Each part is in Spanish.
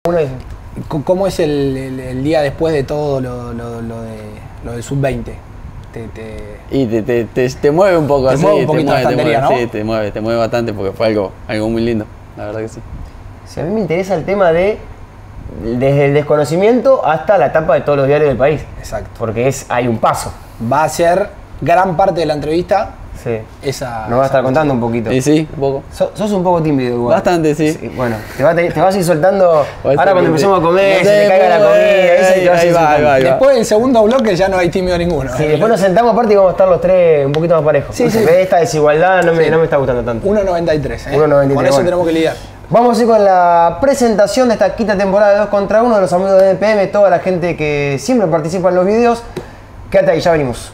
¿Cómo es el día después de todo lo del sub-20? Te mueve un poco, así, mueve un poquito la estantería, ¿no? Sí, te mueve bastante porque fue algo muy lindo, la verdad que sí. Si a mí me interesa el tema desde el desconocimiento hasta la etapa de todos los diarios del país. Exacto. Porque hay un paso. Va a ser gran parte de la entrevista. Sí. Esa. Nos va a estar contando un poquito. Sí, un poco. Sos un poco tímido igual. Bastante, sí. Bueno, te vas a ir soltando. Ahora cuando empecemos a comer, no se te caiga la comida. Ahí va. Después del segundo bloque ya no hay tímido ninguno. Sí, después nos sentamos aparte y vamos a estar los tres un poquito más parejos. Sí. Esta desigualdad no me está gustando tanto. 1.93. 1.93. Con eso tenemos que lidiar. Vamos a ir con la presentación de esta quinta temporada de 2 contra 1 de los amigos de NPM, toda la gente que siempre participa en los videos. Quédate ahí, ya venimos.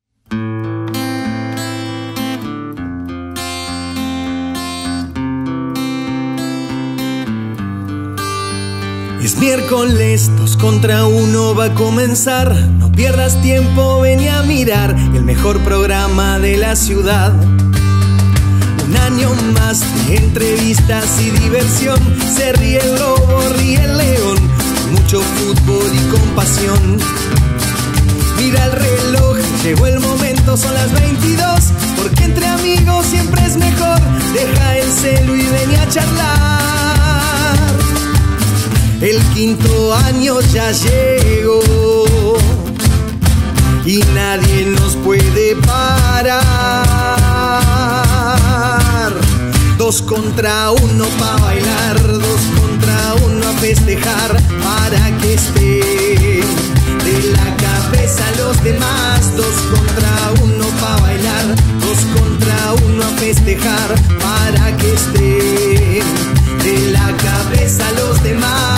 Es miércoles, 2 contra 1 va a comenzar. No pierdas tiempo, ven a mirar el mejor programa de la ciudad. Un año más de entrevistas y diversión. Se ríe el lobo, ríe el león, con mucho fútbol y con pasión. Mira el reloj, llegó el momento, son las 22. Porque entre amigos siempre es mejor. Deja el celu y ven a charlar. El quinto año ya llegó y nadie nos puede parar. 2 contra 1 pa' bailar, 2 contra 1 a festejar, para que estén de la cabeza los demás. 2 contra 1 pa' bailar, 2 contra 1 a festejar, para que estén de la cabeza los demás.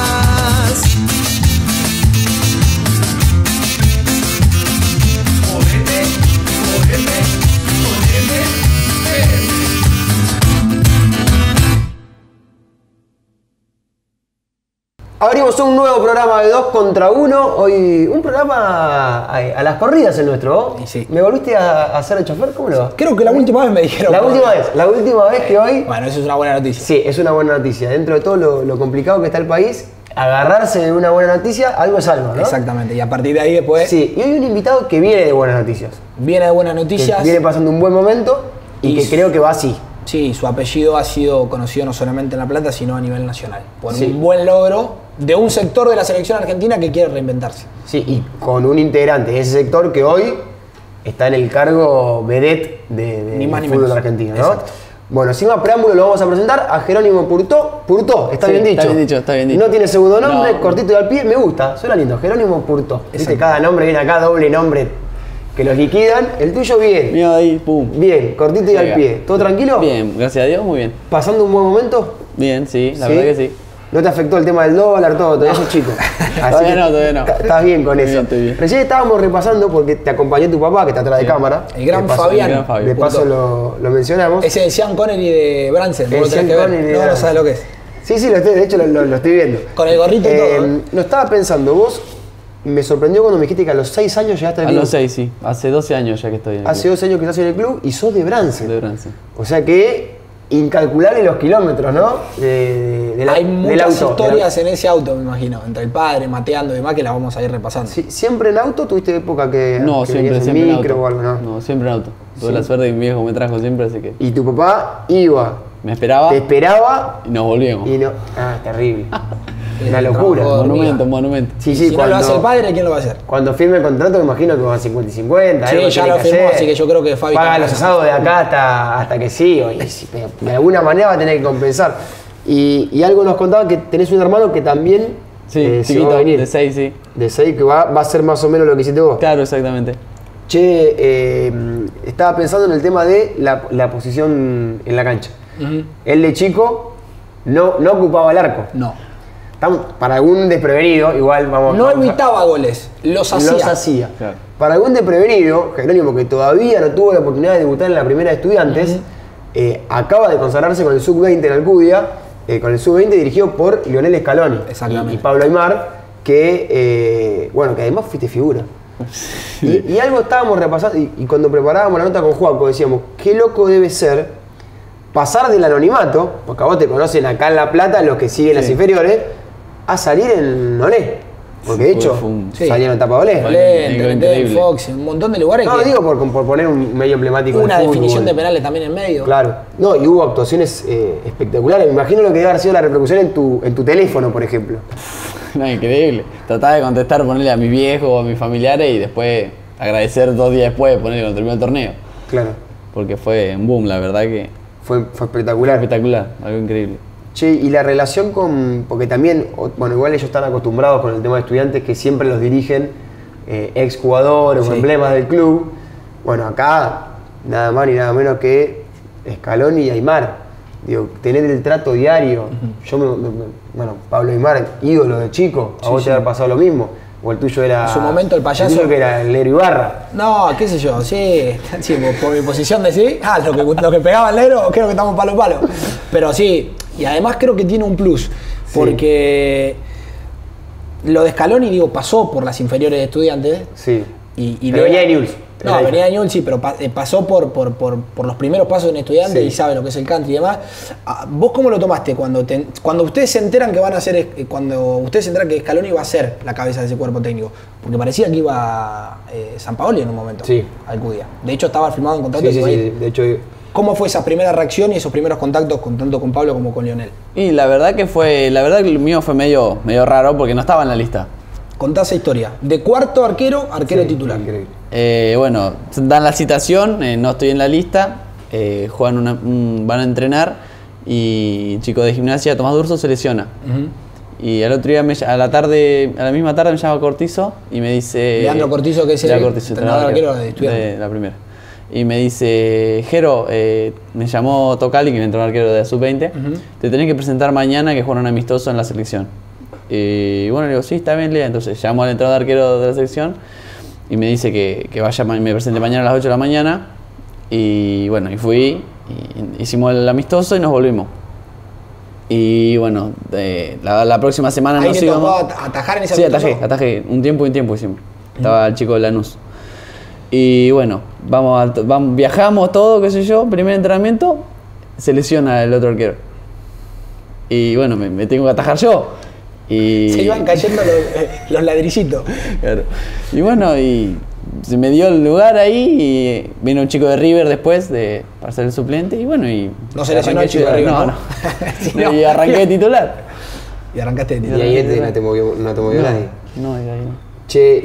Abrimos un nuevo programa de 2 contra 1. Hoy un programa a las corridas el nuestro. Sí. ¿Me volviste a hacer el chofer? ¿Cómo lo va? Creo que la última vez me dijeron. La última vez que hoy. Bueno, eso es una buena noticia. Sí, es una buena noticia. Dentro de todo lo complicado que está el país, agarrarse de una buena noticia, algo es algo, ¿no? Exactamente. Y a partir de ahí después. Sí, y hoy un invitado que viene de buenas noticias. Viene de buenas noticias. Que viene pasando un buen momento y que creo que va así. Sí, su apellido ha sido conocido no solamente en La Plata, sino a nivel nacional. Por Sí. un buen logro de un sector de la selección argentina que quiere reinventarse. Sí, y con un integrante de ese sector que hoy está en el cargo vedette del fútbol argentino, ¿no? Exacto. Bueno, sin más preámbulo lo vamos a presentar a Jerónimo Purtó. Purtó, ¿está bien dicho? Está bien dicho. No tiene segundo nombre, cortito y al pie, me gusta, suena lindo. Jerónimo Purtó. Viste, cada nombre viene acá, doble nombre que los liquidan. El tuyo bien. Mío ahí, pum. Bien, cortito y al pie. ¿Todo tranquilo? Bien, gracias a Dios, muy bien. ¿Pasando un buen momento? Bien, sí, la verdad que sí. ¿No te afectó el tema del dólar, todo? Todavía sos chico. Todavía no. Estás bien con eso. Estoy bien. Recién estábamos repasando, porque te acompañó tu papá, que está atrás de cámara. El gran Fabián. De paso lo mencionamos. Ese es Sean Connery de Branson. El Sean Connery de No Branson. sabes lo que es. Sí, de hecho lo estoy viendo. Con el gorrito y todo. Lo estaba pensando, vos me sorprendió cuando me dijiste que a los 6 años llegaste al club. A los 6, sí. Hace 12 años ya que estoy en el club. Hace 12 años que estás en el club y sos de Branson. De Branson. O sea que incalculable los kilómetros, ¿no? Hay muchas historias en ese auto, me imagino. Entre el padre, mateando y demás, que las vamos a ir repasando. Sí, ¿siempre en auto? ¿Tuviste época que No, siempre venías en micro auto. o algo? No, siempre en auto. Tuve la suerte de que mi viejo me trajo siempre, así que... Y tu papá iba, Me esperaba te esperaba y nos volvíamos. y no... Ah, terrible. Una locura. Monumento. Sí, Si no lo hace el padre, ¿quién lo va a hacer? Cuando firme el contrato, me imagino que va a 50 y 50. Sí, ya lo firmó, así que yo creo que Fabi... Paga los asados de acá hasta que sí. De alguna manera va a tener que compensar. Y algo nos contaba que tenés un hermano que también Sí, se va a venir. de 6, sí. De 6, que va a ser más o menos lo que hiciste vos. Claro, exactamente. Che, estaba pensando en el tema de la posición en la cancha. Él de chico no ocupaba el arco. No. Para algún desprevenido, igual vamos Evitaba goles, los hacía. Claro. Para algún desprevenido, Jerónimo, que todavía no tuvo la oportunidad de debutar en la primera de Estudiantes, acaba de consagrarse con el sub-20 en Alcudia, con el sub-20 dirigido por Lionel Scaloni y Pablo Aimar, que además fuiste figura. Sí. Y algo estábamos repasando, y cuando preparábamos la nota con Juaco decíamos, qué loco debe ser pasar del anonimato, porque a vos te conocen acá en La Plata los que siguen las inferiores, a salir en Olé. Porque de hecho, salieron en tapa de Olé. Olé, Fox, un montón de lugares. No, digo por poner un medio emblemático. Una definición de penales también en medio. Claro. No, y hubo actuaciones espectaculares. Me imagino lo que debe haber sido la repercusión en tu teléfono, por ejemplo. No, increíble. Trataba de contestar, ponerle a mi viejo o a mis familiares y después agradecer 2 días después, ponerle cuando terminó el torneo. Claro. Porque fue un boom, la verdad que... Fue espectacular. Fue espectacular, algo increíble. Che, y la relación con... Porque también, bueno, igual ellos están acostumbrados con el tema de estudiantes que siempre los dirigen exjugadores o emblemas del club. Bueno, acá nada más ni nada menos que Scaloni y Aimar. Digo, tener el trato diario. Yo, bueno, Pablo Aimar, ídolo de chico, a vos te haber pasado lo mismo. O el tuyo era... En su momento el payaso... El tuyo que era el Negro Ibarra. No, qué sé yo, sí, por mi posición de sí. Lo que pegaba el Negro, creo que estamos palo a palo. Pero sí, y además creo que tiene un plus. Porque lo de Scaloni, digo, pasó por las inferiores de Estudiantes. Sí. Pero venía de Newell's. No, venía de Newell's, sí, pero pasó por los primeros pasos en Estudiantes y sabe lo que es el country y demás. ¿Vos cómo lo tomaste cuando ustedes se enteran que van a hacer, cuando ustedes se enteran que Scaloni va a ser la cabeza de ese cuerpo técnico? Porque parecía que iba Sampaoli en un momento al Cudia. De hecho, estaba firmado en contrato. Sí, de hecho... ¿Cómo fue esa primera reacción y esos primeros contactos tanto con Pablo como con Lionel? Y la verdad que el mío fue medio raro porque no estaba en la lista. Contá esa historia. De cuarto arquero titular. Increíble. Bueno, dan la citación, no estoy en la lista, van a entrenar y el chico de gimnasia, Tomás Durso, se lesiona. Y al otro día, a la misma tarde me llama Cortizo y me dice... Leandro Cortizo, que es el entrenador arquero de Estudiantes. De la primera. Y me dice, Jero, me llamó Tocali, que es el entrenador arquero de la Sub-20, te tenés que presentar mañana que juegan amistoso en la selección. Y bueno, le digo, sí, está bien, Lea. Entonces llamo al entrenador arquero de la selección y me dice que vaya, me presente mañana a las 8 de la mañana. Y bueno, y fui, y hicimos el amistoso y nos volvimos. Y bueno, la próxima semana nos íbamos. ¿Ahí te tocó atajar en ese amistoso? Sí, atajé. Un tiempo hicimos. Estaba el chico de Lanús. Y bueno, viajamos todo, qué sé yo, primer entrenamiento, se lesiona el otro arquero. Y bueno, me tengo que atajar yo. Y se iban cayendo los ladrillitos. Claro. Y bueno, y se me dio el lugar ahí y vino un chico de River después para ser el suplente y bueno, y... No se lesionó el chico de River, ¿no? Sí, y arranqué de titular. Y arrancaste de titular. Y ahí no te movió nadie. No, y ahí no. Che,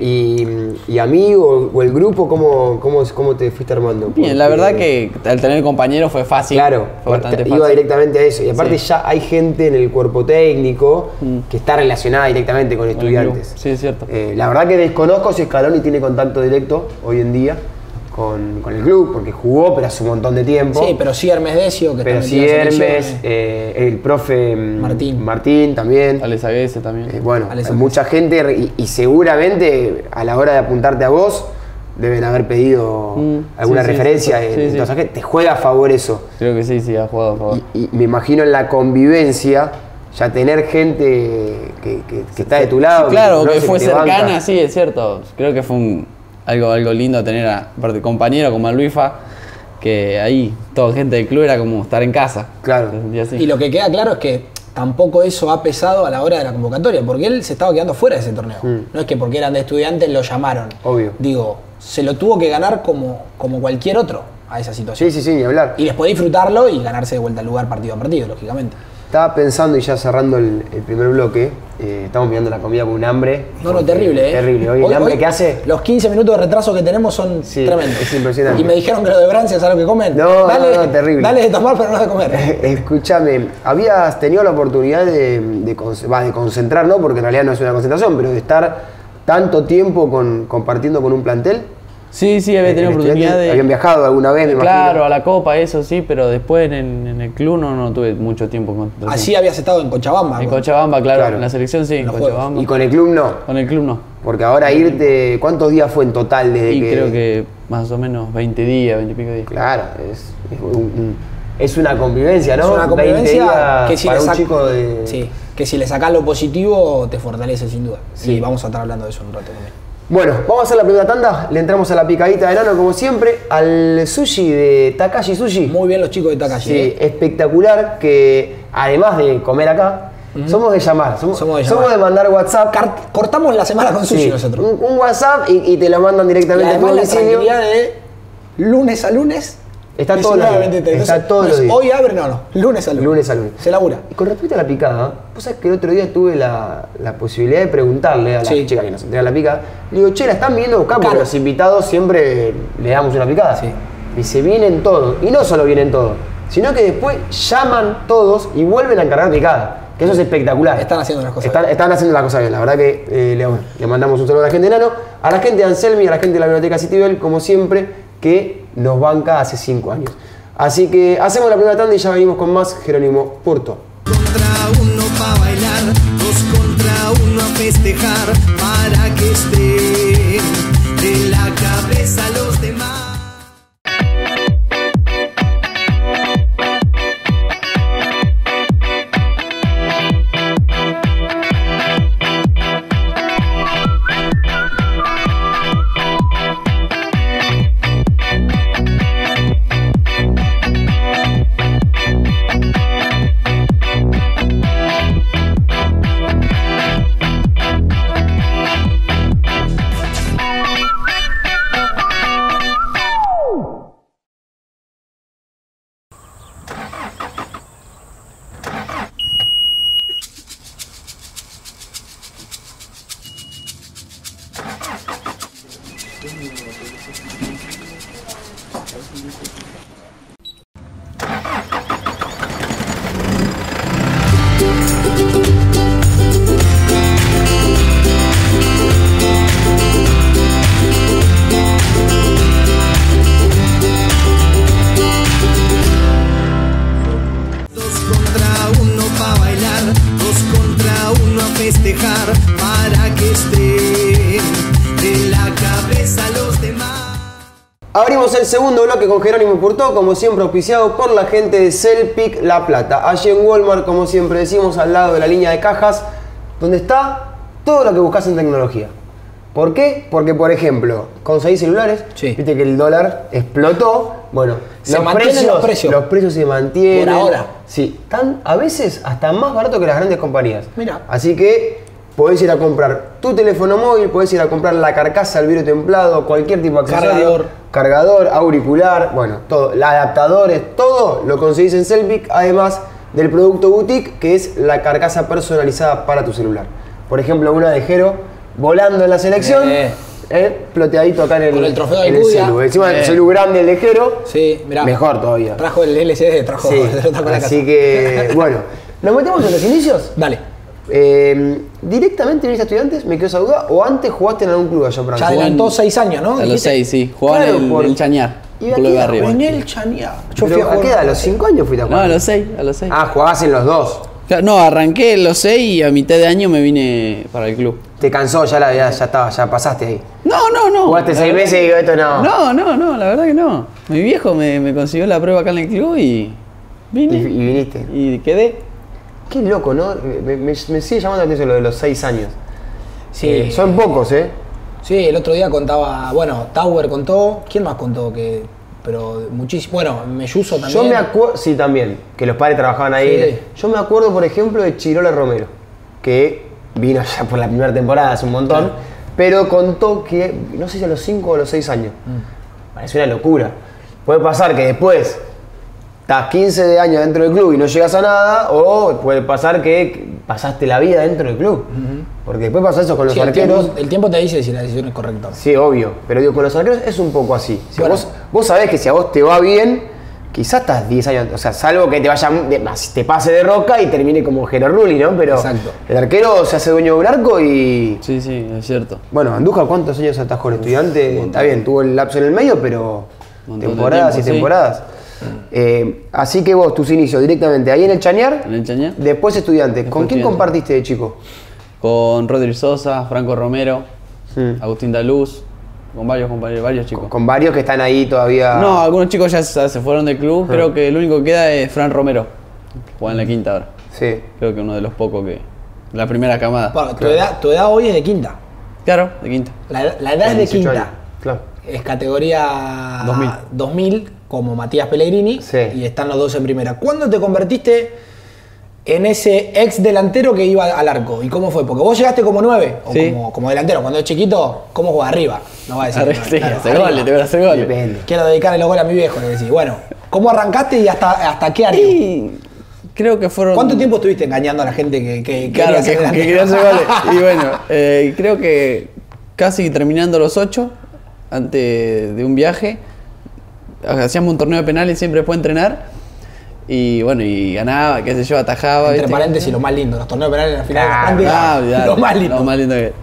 y amigo o el grupo, ¿cómo te fuiste armando? Bien, la verdad que al tener compañeros fue fácil. Claro, fue bastante fácil. Iba directamente a eso. Y aparte ya hay gente en el cuerpo técnico que está relacionada directamente con Estudiantes. Sí, es cierto. La verdad que desconozco si Scaloni tiene contacto directo hoy en día con el club, porque jugó, pero hace un montón de tiempo. Sí, pero sí Hermes Decio, que pero sí Hermes, el profe Martín también. Alex Aguese también. Bueno, hay mucha gente y seguramente a la hora de apuntarte a vos deben haber pedido alguna referencia. Entonces, ¿te juega a favor eso? Creo que sí, ha jugado a favor. Y me imagino en la convivencia, ya tener gente que está de tu lado. Claro, que fue cercana, sí, es cierto. Creo que fue algo lindo tener aparte compañero como a Luifa, que ahí toda gente del club era como estar en casa. Claro. Y lo que queda claro es que tampoco eso ha pesado a la hora de la convocatoria, porque él se estaba quedando fuera de ese torneo. No es que porque eran de Estudiantes lo llamaron. Obvio. Digo, se lo tuvo que ganar como cualquier otro a esa situación. Sí, ni hablar. Y después disfrutarlo y ganarse de vuelta al lugar partido a partido, lógicamente. Estaba pensando, y ya cerrando el primer bloque, estamos mirando la comida con un hambre. No, terrible, ¿eh? Terrible. Hoy el hambre que hace... Los 15 minutos de retraso que tenemos son tremendos. Es impresionante. Y me dijeron que lo de Brancia es algo que comen. No, terrible. Dale de tomar, pero no de comer. Escúchame, ¿habías tenido la oportunidad de concentrar, no? Porque en realidad no es una concentración, pero de estar tanto tiempo compartiendo con un plantel? Sí, había tenido oportunidad de... ¿Habían viajado alguna vez, me imagino? Claro, a la Copa, eso sí, pero después en el club no tuve mucho tiempo. Así habías estado en Cochabamba. En Cochabamba, claro. En la selección sí, en Cochabamba. ¿Y con el club no? Con el club no. Porque ahora irte... ¿Cuántos días fue en total desde que...? Creo que más o menos 20 días, 20 y pico días. Claro, es una convivencia, ¿no? Es una convivencia que si para un chico de... Sí, que si le sacás lo positivo te fortalece sin duda. Sí. Y vamos a estar hablando de eso en un rato también. Bueno, vamos a hacer la primera tanda, le entramos a la picadita de nano como siempre, al sushi de Takashi Sushi. Muy bien los chicos de Takashi. Sí, espectacular, que además de comer acá, Somos de llamar, somos Somos de de llamar. mandar WhatsApp. Cortamos la semana con sushi Sí, nosotros. un WhatsApp y te lo mandan Y directamente a tu además la domicilio. tranquilidad de lunes a lunes. Está todos los 19 a días. 23. Está Entonces, todos no los es días. Hoy abre, no. Lunes a lunes. Lunes a lunes. Se labura. Y con respecto a la picada, vos sabés que el otro día tuve la posibilidad de preguntarle a la Sí. chica que nos entrega la picada. Le digo, che, la están viniendo a buscar porque Claro. los invitados siempre le damos una picada. Sí. Y se vienen todos. Y no solo vienen todos, sino que después llaman todos y vuelven a encargar picada. Que eso es espectacular. Están haciendo las cosas Están haciendo las cosas bien. La verdad que le mandamos un saludo a la gente de Nano, a la gente de Anselmi, a la gente de la Biblioteca Citibel, como siempre, que nos banca hace 5 años. Así que hacemos la primera tanda y ya venimos con más Jerónimo Purto. Contra uno pa' bailar, dos contra uno a festejar, para que estén de la cabeza los demás. Dos contra uno pa' bailar, dos contra uno a festejar, para que estén de la cabeza los demás. Abrimos el segundo bloque con Jerónimo Purtó, como siempre auspiciado por la gente de Celpic La Plata. Allí en Walmart, como siempre decimos, al lado de la línea de cajas, donde está todo lo que buscas en tecnología. ¿Por qué? Porque, por ejemplo, conseguís celulares, Sí. viste que el dólar explotó, bueno, Se mantienen los precios. Los precios se mantienen. Por ahora. Sí, están a veces hasta más barato que las grandes compañías. Mira. Así que podés ir a comprar tu teléfono móvil, podés ir a comprar la carcasa, el vidrio templado, cualquier tipo de accesorio. Cargador, auricular, bueno, todo, adaptadores, todo lo conseguís en Celpic, además del producto boutique, que es la carcasa personalizada para tu celular. Por ejemplo, una de Jero volando en la selección, ploteadito acá en Con el trofeo de en Alcudia. celu. Encima el celu grande, el de Jero, Sí, mirá. mejor todavía. Trajo el LCD, trajo Sí, se lo trajo a la así casa. que, bueno, ¿nos metemos en los inicios? Dale. ¿Directamente viniste a Estudiantes? Me quedó esa duda. ¿O antes jugaste en algún club allá en Ya Francia? adelantó 6 años, ¿no? A los Dijiste. 6, sí. Jugaba Claro, en por- el Chañar. ¿Y a Club qué de edad arriba. En el Chañar. Yo Pero, fui a ¿a jugar. qué edad? ¿A los 5 años fuiste a No, jugar? a los 6, a los 6. Ah, jugabas en los dos. No, arranqué en los 6 y a mitad de año me vine para el club. Te cansó, ya estaba, ya pasaste ahí. No. Jugaste La 6 verdad meses y digo, esto no. No, la verdad que no. Mi viejo me consiguió la prueba acá en el club y Y vine viniste. y quedé. Qué loco, ¿no? Me sigue llamando la atención lo de los 6 años. Sí. Son pocos, ¿eh? Sí, el otro día contaba, bueno, Tower contó, ¿quién más contó? Pero muchísimo, bueno, Melluso también. Yo me acuerdo, sí, también, que los padres trabajaban ahí. Sí. Yo me acuerdo, por ejemplo, de Chirola Romero, que vino ya por la primera temporada, hace un montón, Claro. pero contó que, no sé si a los 5 o a los 6 años. Parece una locura. Puede pasar que después estás 15 de años dentro del club y no llegas a nada, o puede pasar que pasaste la vida dentro del club. Porque después pasa eso con los Sí, arqueros. el tiempo te dice si la decisión es correcta. Sí, obvio, pero digo, con los arqueros es un poco así. Si Bueno. vos sabés que si a vos te va bien, quizás estás 10 años, o sea, salvo que te vaya, te pase de roca y termine como Jero Rulli, ¿no? Pero Exacto. el arquero se hace dueño de un arco y... Sí, es cierto. Bueno, Andújar, ¿cuántos años estás con Estudiante? Está bien, tuvo el lapso en el medio, pero Montón de temporadas tiempo, y sí. temporadas. Así que vos, tus inicios directamente ahí en el Chañar, En el Chañar. después Estudiante. ¿Con quién Estudiante. compartiste de chico? Con Rodri Sosa, Franco Romero, Mm. Agustín Daluz, con varios compañeros, varios chicos. Con varios que están ahí todavía... No, algunos chicos ya se fueron del club. Creo que el único que queda es Fran Romero. Juega en la quinta ahora. Sí. Creo que uno de los pocos que. La primera camada. Bueno, tu edad hoy es de quinta. Claro, de quinta. La edad es de 18 quinta. años, claro. Es categoría 2000. 2000 como Matías Pellegrini Sí. y están los dos en primera. ¿Cuándo te convertiste en ese ex delantero que iba al arco. ¿Y cómo fue? Porque vos llegaste como 9 o Sí. como delantero. Cuando es chiquito, ¿cómo juega? Arriba. No va a decir. Sí, hacer goles, te voy a hacer goles. Depende. Quiero dedicarle los goles a mi viejo, le decís. Bueno, ¿cómo arrancaste y hasta qué año? Y creo que fueron... ¿Cuánto tiempo estuviste engañando a la gente que Claro, quería ser que delantero? quería hacer goles. Y bueno, creo que casi terminando los 8, antes de un viaje, hacíamos un torneo de penales siempre después de entrenar. Y bueno, y ganaba, qué sé yo, atajaba. Entre ¿viste? paréntesis, lo más lindo. Los torneos penales en la final Claro, de la olvidate, lo más lindo. Lo más lindo que...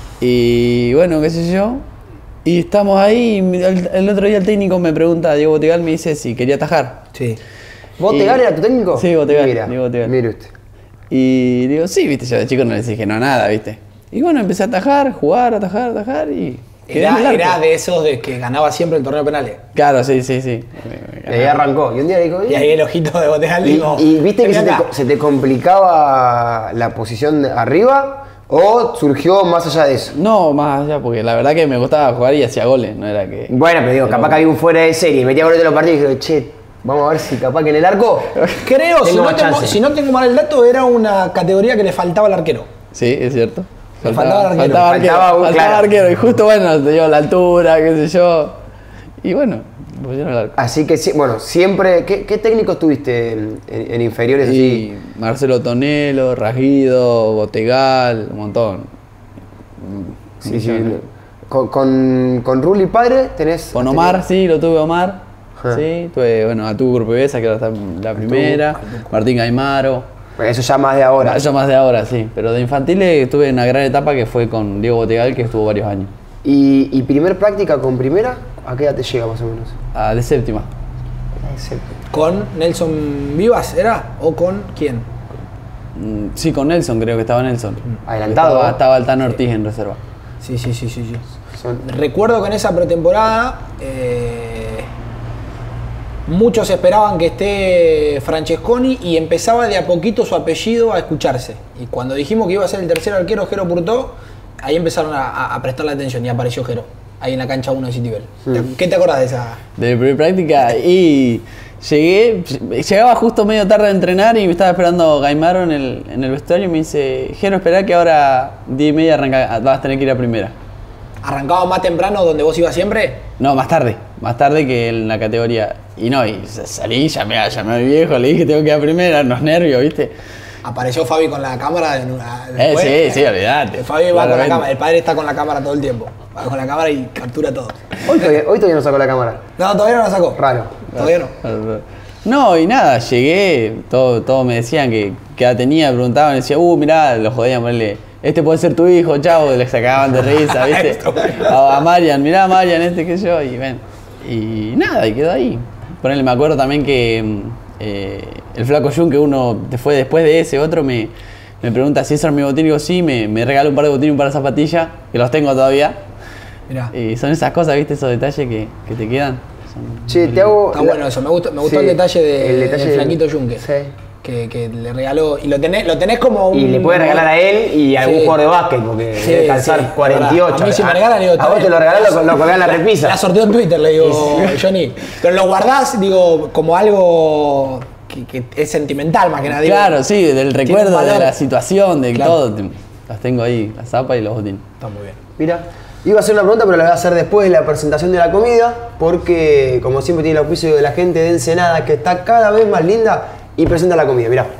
Y bueno, qué sé yo. Y estamos ahí, y el otro día el técnico me pregunta, Diego Botegal me dice si quería atajar. Sí. ¿Botegal era tu técnico? Sí, Botegal, Mira, Diego Botegal. mire usted. Y digo, sí, viste, yo de chico no les dije no nada, viste. Y bueno, empecé a atajar, jugar, atajar y... quedé en el arco. Era de esos de que ganaba siempre el torneo de penales. Claro, sí. Y ahí arrancó. Y un día dijo... Y ahí el ojito de Botegal dijo... ¿Y viste que "Ven acá". se te complicaba la posición arriba o surgió más allá de eso? No, más allá, porque la verdad que me gustaba jugar y hacía goles, no era que... Bueno, pero digo, capaz que había un fuera de serie y metía goles de los partidos y dije, che, vamos a ver si capaz que en el arco... Creo, Tengo más chance. si no tengo mal el dato, era una categoría que le faltaba al arquero. Sí, es cierto. Le faltaba arquero. Faltaba, claro. arquero. Y justo, bueno, te digo, la altura, qué sé yo. Y bueno, pusieron el arco. Así que, bueno, siempre... ¿Qué técnicos tuviste en inferiores así? Y Marcelo Tonelo, Rajido, Botegal, un montón. Sí, sí. Con Rulli padre tenés... Con Omar, sí, lo tuve Omar. Ajá. Sí, tuve, bueno, a tu Grupevesa, que ahora está en la primera. Martín Gaimaro. Bueno, eso ya más de ahora. Eso más de ahora, sí. Pero de infantiles tuve una gran etapa que fue con Diego Botegal, que estuvo varios años. ¿Y primer práctica con primera? ¿A qué edad te llega más o menos? Ah, de séptima. ¿Con Nelson Vivas era? ¿O con quién? Sí, con Nelson, creo que estaba Nelson. Adelantado. Estaba el Tano Ortiz en reserva. Sí. Son- Recuerdo que en esa pretemporada muchos esperaban que esté Francesconi y empezaba de a poquito su apellido a escucharse. Y cuando dijimos que iba a ser el tercer arquero, Jero Purtó, ahí empezaron a prestarle atención y apareció Jero, ahí en la cancha 1 de Citibel. ¿Qué te acordás de esa? De primera práctica y llegaba justo medio tarde a entrenar y me estaba esperando Gaimaro en el vestuario y me dice, Jero, esperá que ahora 10:30 vas a tener que ir a primera. ¿Arrancaba más temprano donde vos ibas siempre? No, más tarde que en la categoría. Y no, y salí, llamé a mi viejo, le dije tengo que ir a primera, unos nervios, ¿viste? Apareció Fabi con la cámara en una... Sí, olvidate. Fabi va con la Claramente. cámara, el padre está con la cámara todo el tiempo. Va con la cámara y captura todo. Hoy todavía no sacó la cámara. No, todavía no la sacó. Raro. Todavía no. No, y nada, llegué, todos me decían que edad tenía, preguntaban, y decía, mirá, lo jodían, ponerle, este puede ser tu hijo, chavo, les sacaban de risa, ¿viste? A Marian, mirá Marian, qué sé yo, y ven. Y nada, y quedó ahí. Ponele, me acuerdo también que el flaco Jun, que uno fue después de ese, otro me pregunta si eso era mi botín, y digo, sí, me regaló un par de botines y un par de zapatillas, que los tengo todavía. Mirá. Y son esas cosas, ¿viste? Esos detalles que te quedan. Che, te hago... Está bueno eso, me gustó Sí, el detalle el detalle del flaquito Junque. Sí. Que le regaló. Y lo tenés como un. Y le puede regalar a él y a algún Sí. jugador de básquet, porque Sí, debe calzar sí, 48. a mí si me regalan, digo, a vos te lo regalás, lo colgás en la repisa. La sorteó en Twitter, le digo, Johnny. Pero lo guardás, digo, como algo que es sentimental más que nada. Digo, Claro, sí, del tiene recuerdo, un valor. de la situación, de Claro. todo. Las tengo ahí, la zapa y los botines. Está muy bien. Mira, iba a hacer una pregunta, pero la voy a hacer después de la presentación de la comida, porque como siempre tiene el auspicio de la gente de Ensenada, que está cada vez más linda y presenta la comida. Mirá.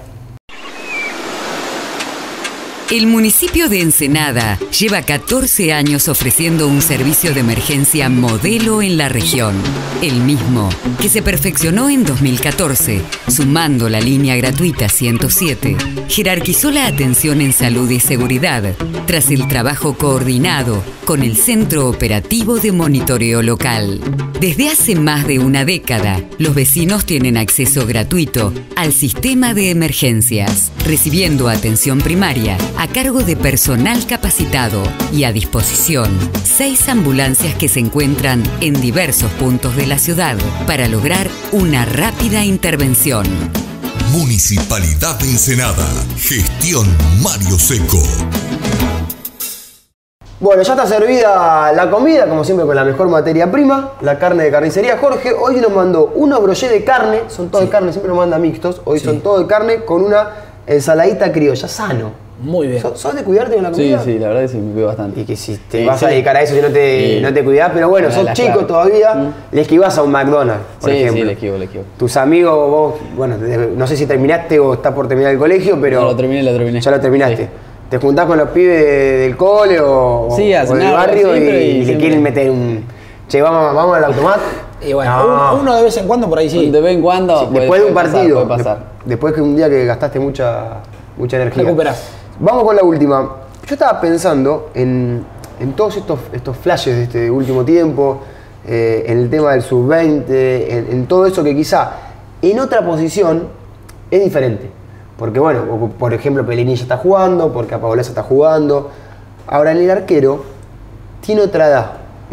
El municipio de Ensenada lleva 14 años ofreciendo un servicio de emergencia modelo en la región. El mismo que se perfeccionó en 2014, sumando la línea gratuita 107, jerarquizó la atención en salud y seguridad tras el trabajo coordinado con el Centro Operativo de Monitoreo Local. Desde hace más de una década, los vecinos tienen acceso gratuito al sistema de emergencias, recibiendo atención primaria a cargo de personal capacitado y a disposición 6 ambulancias que se encuentran en diversos puntos de la ciudad para lograr una rápida intervención. Municipalidad de Ensenada. Gestión Mario Seco. Bueno, ya está servida la comida, como siempre con la mejor materia prima, la carne de carnicería. Jorge hoy nos mandó unos brochets de carne, son todos de carne, siempre nos manda mixtos, hoy son todos de carne con una ensaladita criolla, sano. Muy bien. ¿Sos de cuidarte con la comida? Sí, la verdad que sí, me cuido bastante. Y que si te vas a dedicar a eso si no te cuidás, pero bueno, sos chico todavía, le esquivás a un McDonald's, por ejemplo. Sí, le esquivo. Tus amigos, vos, bueno, no sé si terminaste o estás por terminar el colegio, pero... No, lo terminé. Ya lo terminaste. Sí. ¿Te juntás con los pibes del cole o del barrio y le quieren meter un... Che, vamos al automat? Y bueno, uno de vez en cuando por ahí sí. De vez en cuando. Sí, después de un partido. Puede pasar. Después que un día que gastaste mucha energía. Recuperás. Vamos con la última. Yo estaba pensando en todos estos flashes de este último tiempo, en el tema del sub-20, en todo eso que quizá en otra posición es diferente. Porque bueno, por ejemplo, Pellegrini ya está jugando, porque Apaoleza está jugando. Ahora, el arquero tiene otra edad.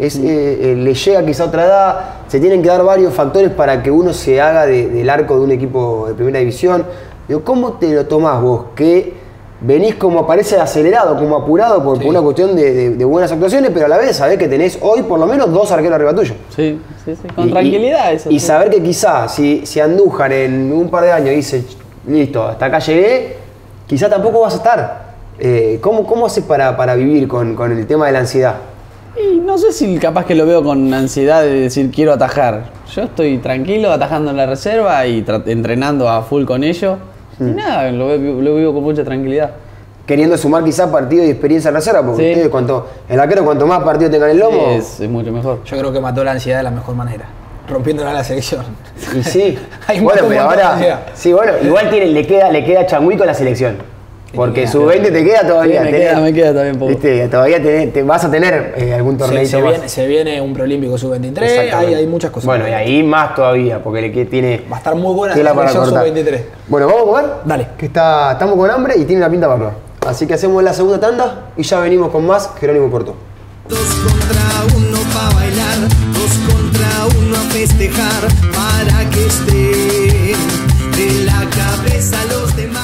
Le llega quizá otra edad, se tienen que dar varios factores para que uno se haga del arco de un equipo de primera división. Digo, ¿cómo te lo tomás vos? Que venís como parece acelerado, como apurado por una cuestión de buenas actuaciones, pero a la vez sabés que tenés hoy por lo menos 2 arqueros arriba tuyo. Sí. Con tranquilidad eso. Y saber que quizá si Andújar en un par de años dice, listo, hasta acá llegué, quizá tampoco vas a estar. ¿Cómo haces para vivir con el tema de la ansiedad? Y no sé si capaz que lo veo con ansiedad de decir quiero atajar. Yo estoy tranquilo atajando en la reserva y entrenando a full con ellos. Y nada, lo vivo con mucha tranquilidad. Queriendo sumar quizás partidos y experiencia en reserva, porque ustedes el arquero cuanto más partidos tengan en el lomo... Es mucho mejor. Yo creo que mató la ansiedad de la mejor manera, rompiéndola a la selección. Y sí, bueno, pero ahora... Sí, bueno, igual le queda Changüí con la selección. Porque sub-20 te queda todavía. Sí, me queda también poco. ¿Viste? Todavía vas a tener algún torneito más. Se viene un preolímpico sub-23, hay muchas cosas. Bueno, y ahí más todavía, porque tiene... Va a estar muy buena la selección sub-23. Bueno, ¿vamos a comer? Dale. Que estamos con hambre y tiene una pinta bárbara. Así que hacemos la segunda tanda y ya venimos con más Jerónimo Porto. 2 contra 1 para bailar, 2 contra 1 a festejar, para que estén de la cabeza los demás.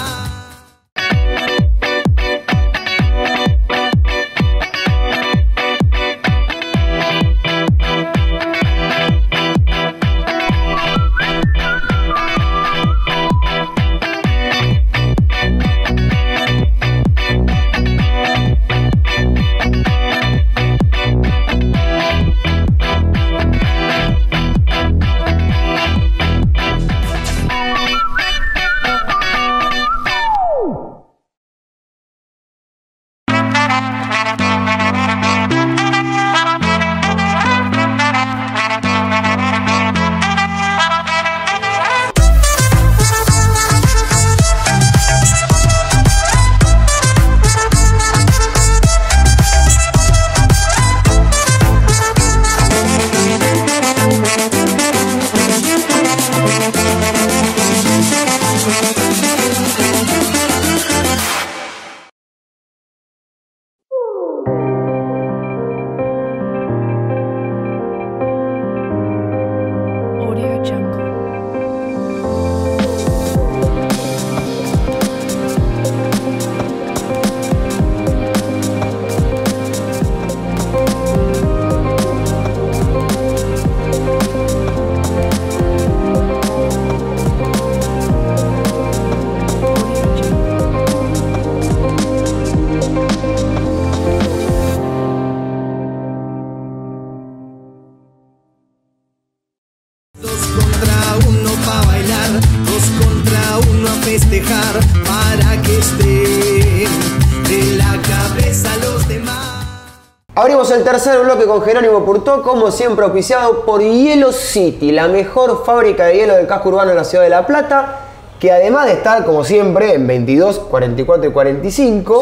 Festejar para que estén de la cabeza los demás. Abrimos el tercer bloque con Jerónimo Porto, como siempre auspiciado por Hielo City, la mejor fábrica de hielo del casco urbano en la ciudad de La Plata, que además de estar como siempre en 22, 44 y 45,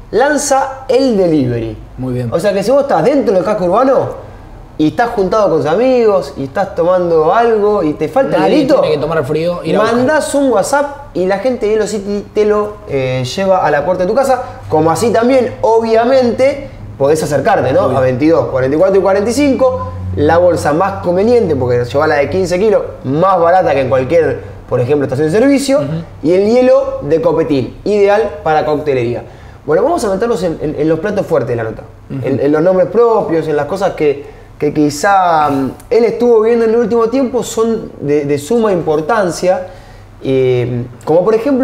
lanza el delivery. Muy bien. O sea que si vos estás dentro del casco urbano y estás juntado con tus amigos y estás tomando algo y te falta el helito, tiene que tomar frío, mandás un WhatsApp y la gente de Hielo City te lo lleva a la puerta de tu casa. Como así también, obviamente, podés acercarte, ¿no? A 22, 44 y 45, la bolsa más conveniente, porque lleva la de 15 kilos, más barata que en cualquier, por ejemplo, estación de servicio, y el hielo de copetín, ideal para coctelería. Bueno, vamos a meternos en los platos fuertes de la nota, en los nombres propios, en las cosas que quizá él estuvo viendo en el último tiempo son de suma importancia, como por ejemplo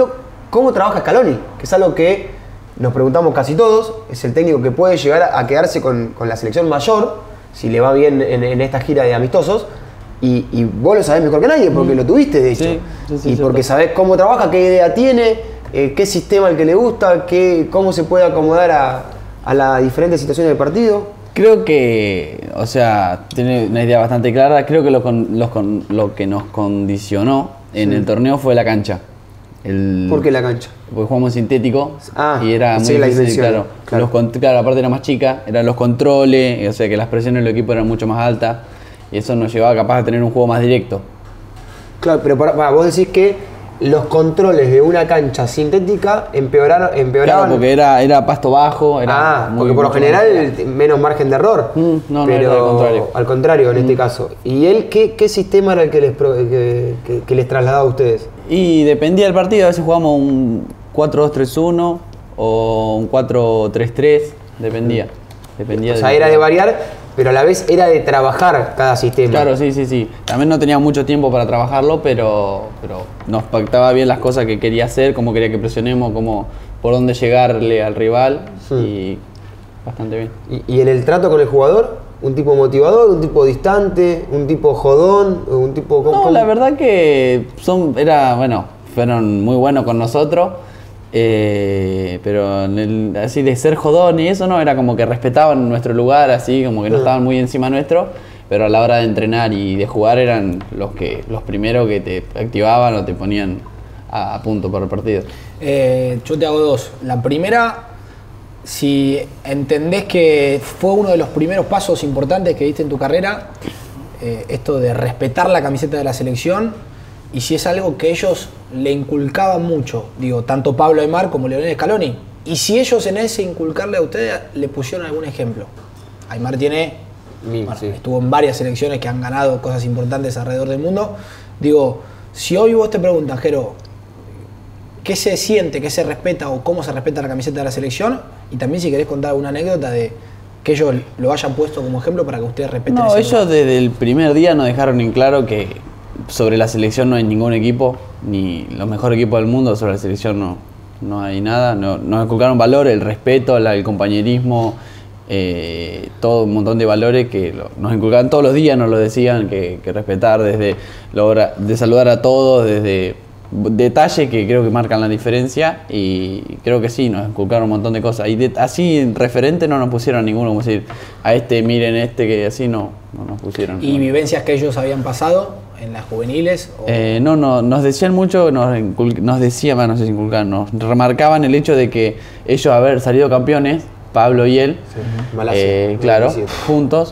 cómo trabaja Scaloni, que es algo que nos preguntamos casi todos. Es el técnico que puede llegar a quedarse con la selección mayor, si le va bien en esta gira de amistosos. Y vos lo sabés mejor que nadie, porque lo tuviste, de hecho. Y porque sabés cómo trabaja, qué idea tiene, qué sistema al que le gusta, cómo se puede acomodar a las diferentes situaciones del partido. Creo que, o sea, tiene una idea bastante clara. Creo que lo que nos condicionó en el torneo fue la cancha. ¿Por qué la cancha? Porque jugamos sintético y era muy la difícil, dimensión, claro. Claro, aparte era más chica, eran los controles, o sea que las presiones del equipo eran mucho más altas y eso nos llevaba capaz a tener un juego más directo. Claro, pero vos decís que los controles de una cancha sintética empeoraban. Claro, porque era pasto bajo. Porque por lo general menos margen de error. No, pero era al contrario. Al contrario, en este caso. ¿Y él qué sistema era el que les trasladaba a ustedes? Y dependía del partido, a veces jugábamos un 4-2-3-1 o un 4-3-3, dependía. O sea, era de variar, pero a la vez era de trabajar cada sistema. Claro, sí. También no tenía mucho tiempo para trabajarlo, pero nos pactaba bien las cosas que quería hacer, cómo quería que presionemos, por dónde llegarle al rival y bastante bien. ¿Y en el trato con el jugador? ¿Un tipo motivador, un tipo distante, un tipo jodón, un tipo... No, la verdad que fueron muy buenos con nosotros. Pero así de ser jodón y eso no, era como que respetaban nuestro lugar, así como que no estaban muy encima nuestro, pero a la hora de entrenar y de jugar eran los primeros que te activaban o te ponían a punto para el partido. Yo te hago dos. La primera, si entendés que fue uno de los primeros pasos importantes que diste en tu carrera, esto de respetar la camiseta de la selección, y si es algo que ellos le inculcaban mucho, digo, tanto Pablo Aimar como Lionel Scaloni, y si ellos en ese inculcarle a ustedes le pusieron algún ejemplo. Aimar estuvo en varias selecciones que han ganado cosas importantes alrededor del mundo. Digo, si hoy vos te preguntan, Jero, ¿qué se siente, qué se respeta o cómo se respeta la camiseta de la selección? Y también si querés contar alguna anécdota de que ellos lo hayan puesto como ejemplo para que ustedes respeten. No, ellos desde el primer día nos dejaron en claro que sobre la selección no hay ningún equipo, ni los mejores equipos del mundo, sobre la selección no hay nada. Nos inculcaron valores, el respeto, el compañerismo, todo un montón de valores que nos inculcaban todos los días, nos lo decían, que respetar, desde de saludar a todos, desde detalles que creo que marcan la diferencia, y creo que sí, nos inculcaron un montón de cosas. Y así referente no nos pusieron ninguno, como decir, miren que así no nos pusieron. ¿Y vivencias que ellos habían pasado en las juveniles? No, nos decían mucho, nos decían, no sé si inculcaban, nos remarcaban el hecho de que ellos haber salido campeones, Pablo y él, claro, juntos.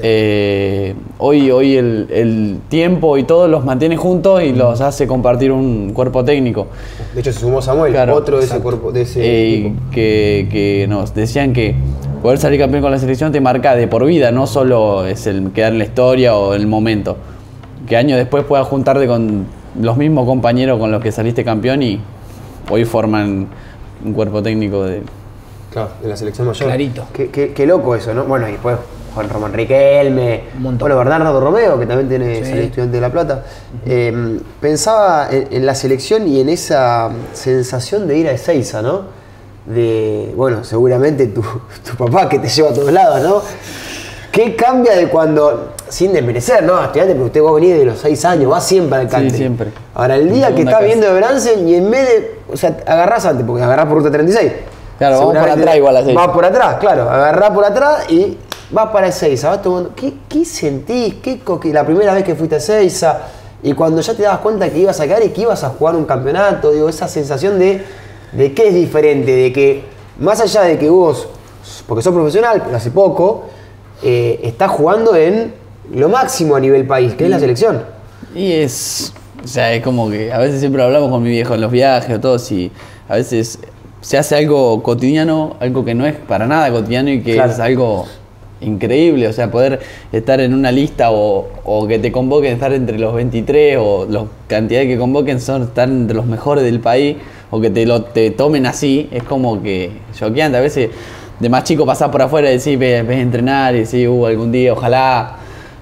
Hoy el tiempo y todo los mantiene juntos y los hace compartir un cuerpo técnico. De hecho se sumó Samuel, otro de ese cuerpo, de ese equipo. Que nos decían que poder salir campeón con la selección te marca de por vida, no solo es el quedar en la historia o el momento. Que años después puedas juntarte con los mismos compañeros con los que saliste campeón y hoy forman un cuerpo técnico de la selección mayor. Clarito. Qué loco eso, ¿no? Bueno, y después Juan Román Riquelme, Bernardo Romeo, que también salió estudiante de La Plata. Pensaba en la selección y en esa sensación de ir a Ezeiza, ¿no? Seguramente tu papá que te lleva a todos lados, ¿no? ¿Qué cambia de cuando, sin desmerecer, ¿no? Estudiante, pero usted va a venir de los 6 años, va siempre al country. Sí, siempre. Ahora, el día que estás viendo de Bransen y en vez de, agarrás antes, porque agarrás por ruta 36. Claro, vamos por atrás igual a Ezeiza. Vas por atrás, claro, agarrás por atrás y vas para Ezeiza. Vas tomando, ¿qué sentís? La primera vez que fuiste a Ezeiza y cuando ya te dabas cuenta que ibas a quedar y que ibas a jugar un campeonato, digo, esa sensación de que es diferente, de que más allá de que vos, porque sos profesional, pero hace poco, estás jugando en lo máximo a nivel país, que es la selección. Y es como que a veces siempre hablamos con mi viejo en los viajes o todo, y a veces se hace algo cotidiano, algo que no es para nada cotidiano y que es algo increíble, o sea, poder estar en una lista o que te convoquen, estar entre los 23 o la cantidad que convoquen estar entre los mejores del país o que te tomen así, es como que choqueante. A veces de más chico pasás por afuera y decís, ves a entrenar y decís, algún día, ojalá,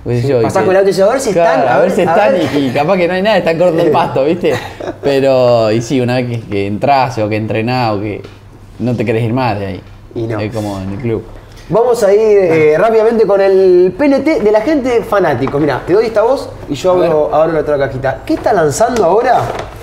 Pues Pasás con el auto y dices, a ver si claro, están. a ver si están y capaz que no hay nada, están corto el pasto, ¿viste? Pero, y sí, una vez que entras o que entrenás o que no te querés ir más de ahí. Y no. Es como en el club. Vamos a ir rápidamente con el PNT de la gente fanático. Mira, te doy esta voz y yo abro la otra cajita. ¿Qué está lanzando ahora?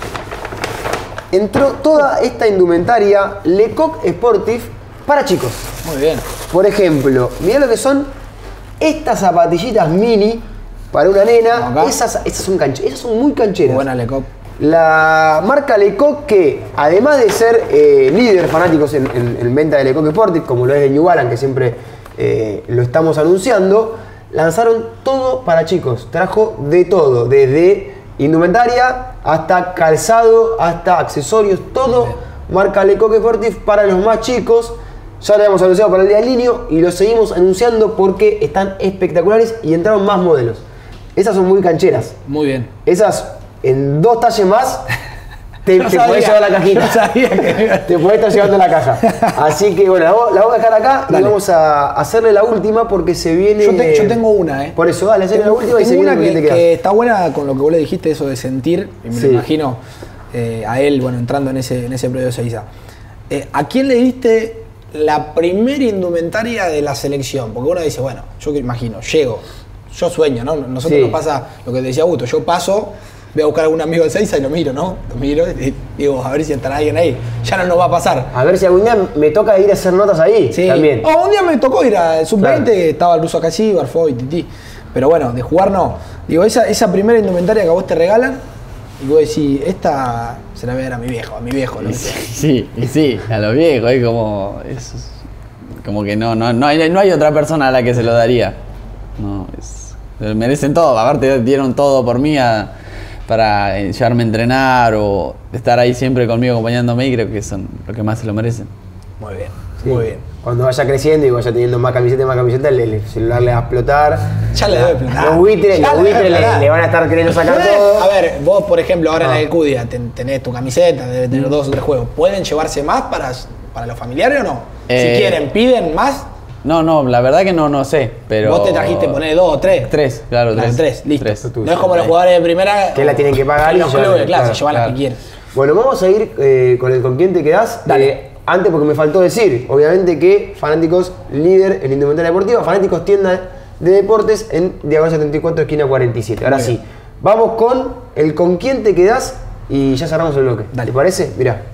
Entró toda esta indumentaria Lecoq Sportif para chicos. Muy bien. Por ejemplo, mirá lo que son estas zapatillitas mini para una nena. Acá. Esas son muy cancheras. Buena Lecoq. La marca Lecoq, que además de ser líder fanáticos en venta de Lecoq Sportif, como lo es de New Balance, que siempre lo estamos anunciando, lanzaron todo para chicos. Trajo de todo, desde indumentaria hasta calzado, hasta accesorios, todo marca Lecoq Sportif para los más chicos. Ya lo habíamos anunciado para el día del niño y lo seguimos anunciando porque están espectaculares y entraron más modelos. Esas son muy cancheras. Muy bien. Esas, en 2 talles más, te podés llevar la cajita. No sabía que... Te podés estar llevando la caja. Así que bueno, la voy a dejar acá. Dale. Y vamos a hacerle la última porque se viene... Yo tengo una, Por eso, dale, hacerle la última y se tengo viene una porque te quedas. que está buena con lo que vos le dijiste, eso de sentir, y me Sí. lo imagino a él, bueno, entrando en ese predio de Seiza. ¿A quién le diste la primera indumentaria de la selección? Porque uno dice, bueno, yo que imagino, llego, yo sueño, ¿no? Nosotros Sí. nos pasa lo que te decía Augusto, yo paso, voy a buscar a algún amigo de Seiza y lo miro, ¿no? Lo miro y digo, a ver si estará alguien ahí. Ya no nos va a pasar. A ver si algún día me toca ir a hacer notas ahí. Sí. También. Un día me tocó ir al Sub-20, Claro. estaba el ruso Acasí, Barfoy, Titi. Pero bueno, de jugar no. Digo, esa primera indumentaria que a vos te regalan, y vos decís, esta se la voy a dar a mi viejo, ¿no? Sí, a los viejos, es como que no hay otra persona a la que se lo daría. No, merecen todo, aparte dieron todo por mí para llevarme a entrenar o estar ahí siempre conmigo acompañándome y creo que son los que más se lo merecen. Muy bien, Sí. muy bien. Cuando vaya creciendo y vaya teniendo más camisetas, el celular le va a explotar. Ya le debe explotar. Los buitres, Ya le debe explotar. le van a estar queriendo sacar ¿Pueden? todo. A ver, vos por ejemplo ahora Ah. en el Cudia tenés tu camiseta, debes tener 2 o 3 juegos. ¿Pueden llevarse más para los familiares o no? Si quieren, piden más. No, la verdad que no sé, pero... Vos te trajiste, ponés 2 o 3. 3, claro, 3. Listo. Tres. No es como los jugadores de primera Que la tienen que pagar en y los llevan, clubes, claro, claro, se llevan las claro. que quieren. Bueno, vamos a ir con quién te quedás. Dale. Antes, porque me faltó decir, obviamente que Fanáticos líder en indumentaria deportiva, Fanáticos tienda de deportes en Diagonal 74, esquina 47. Ahora Muy sí, bien. vamos con quién te quedás y ya cerramos el bloque. Dale. ¿Te parece? Mirá.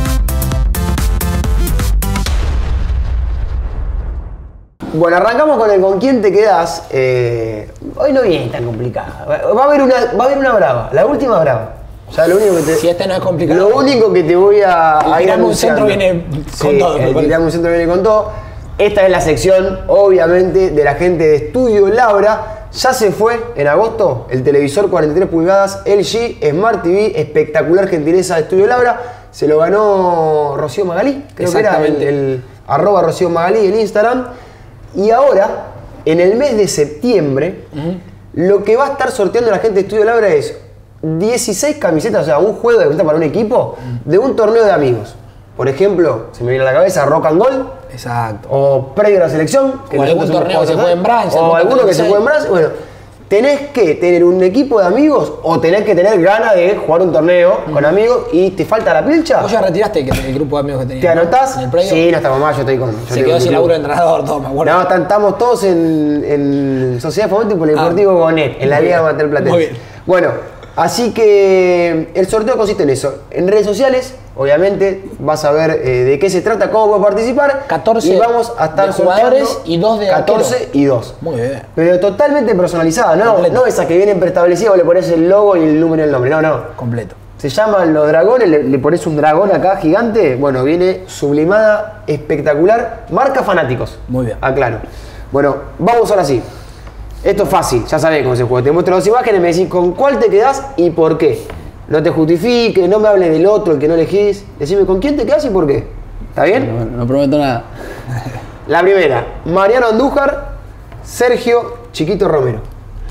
Bueno, arrancamos con quién te quedás. Hoy no viene tan complicada. Va a haber una brava, la última brava. Ya lo único que te, Si este no es complicado. lo único que te voy a El ir tirame un anunciando. centro viene con todo, me El parece. tirame un centro viene con todo. Esta es la sección, obviamente, de la gente de Estudio Laura. Ya se fue en agosto el televisor 43 pulgadas LG Smart TV, espectacular gentileza de Estudio Laura. Se lo ganó Rocío Magalí, creo que era Exactamente. el arroba Rocío Magalí en Instagram. Y ahora, en el mes de septiembre, lo que va a estar sorteando la gente de Estudio Laura es 16 camisetas, o sea, un juego de camiseta para un equipo de un torneo de amigos. Por ejemplo, se me viene a la cabeza Rock and Gold, Exacto. o previo a la selección. O algún nosotros torneo que se hemos juegue en jugado, Brasil, o el alguno que se 36. juegue en Brasil. Bueno, tenés que tener un equipo de amigos o tenés que tener ganas de jugar un torneo con amigos y te falta la pilcha. Vos ya retiraste el grupo de amigos que tenías. ¿Te ¿no? anotás? En el predio. Sí, no estamos más, yo estoy con. yo Se estoy quedó con sin mi laburo club. de entrenador, todo, me acuerdo. No, estamos todos en Sociedad de Fomento y Polideportivo Bonet, en la Muy Liga bien, Amateur Platense. muy bien. Bueno, así que el sorteo consiste en eso. En redes sociales, obviamente, vas a ver de qué se trata, cómo puedes participar. 14 y vamos a estar de jugadores sorteando y 2 de 14 arquero. y 2. Muy bien. Pero totalmente personalizada, ¿no? Completo. No esas que vienen preestablecidas, vos le pones el logo y el número y el nombre. No, no. Completo. Se llaman los dragones, le pones un dragón acá gigante. Bueno, viene sublimada, espectacular. Marca Fanáticos. Muy bien. Aclaro. Bueno, vamos ahora sí. Esto es fácil, ya sabés cómo se juega. Te muestro 2 imágenes, me decís con cuál te quedás y por qué. No te justifiques, no me hables del otro, el que no elegís. Decime con quién te quedás y por qué. ¿Está bien? No prometo nada. La primera, Mariano Andújar, Sergio Chiquito Romero.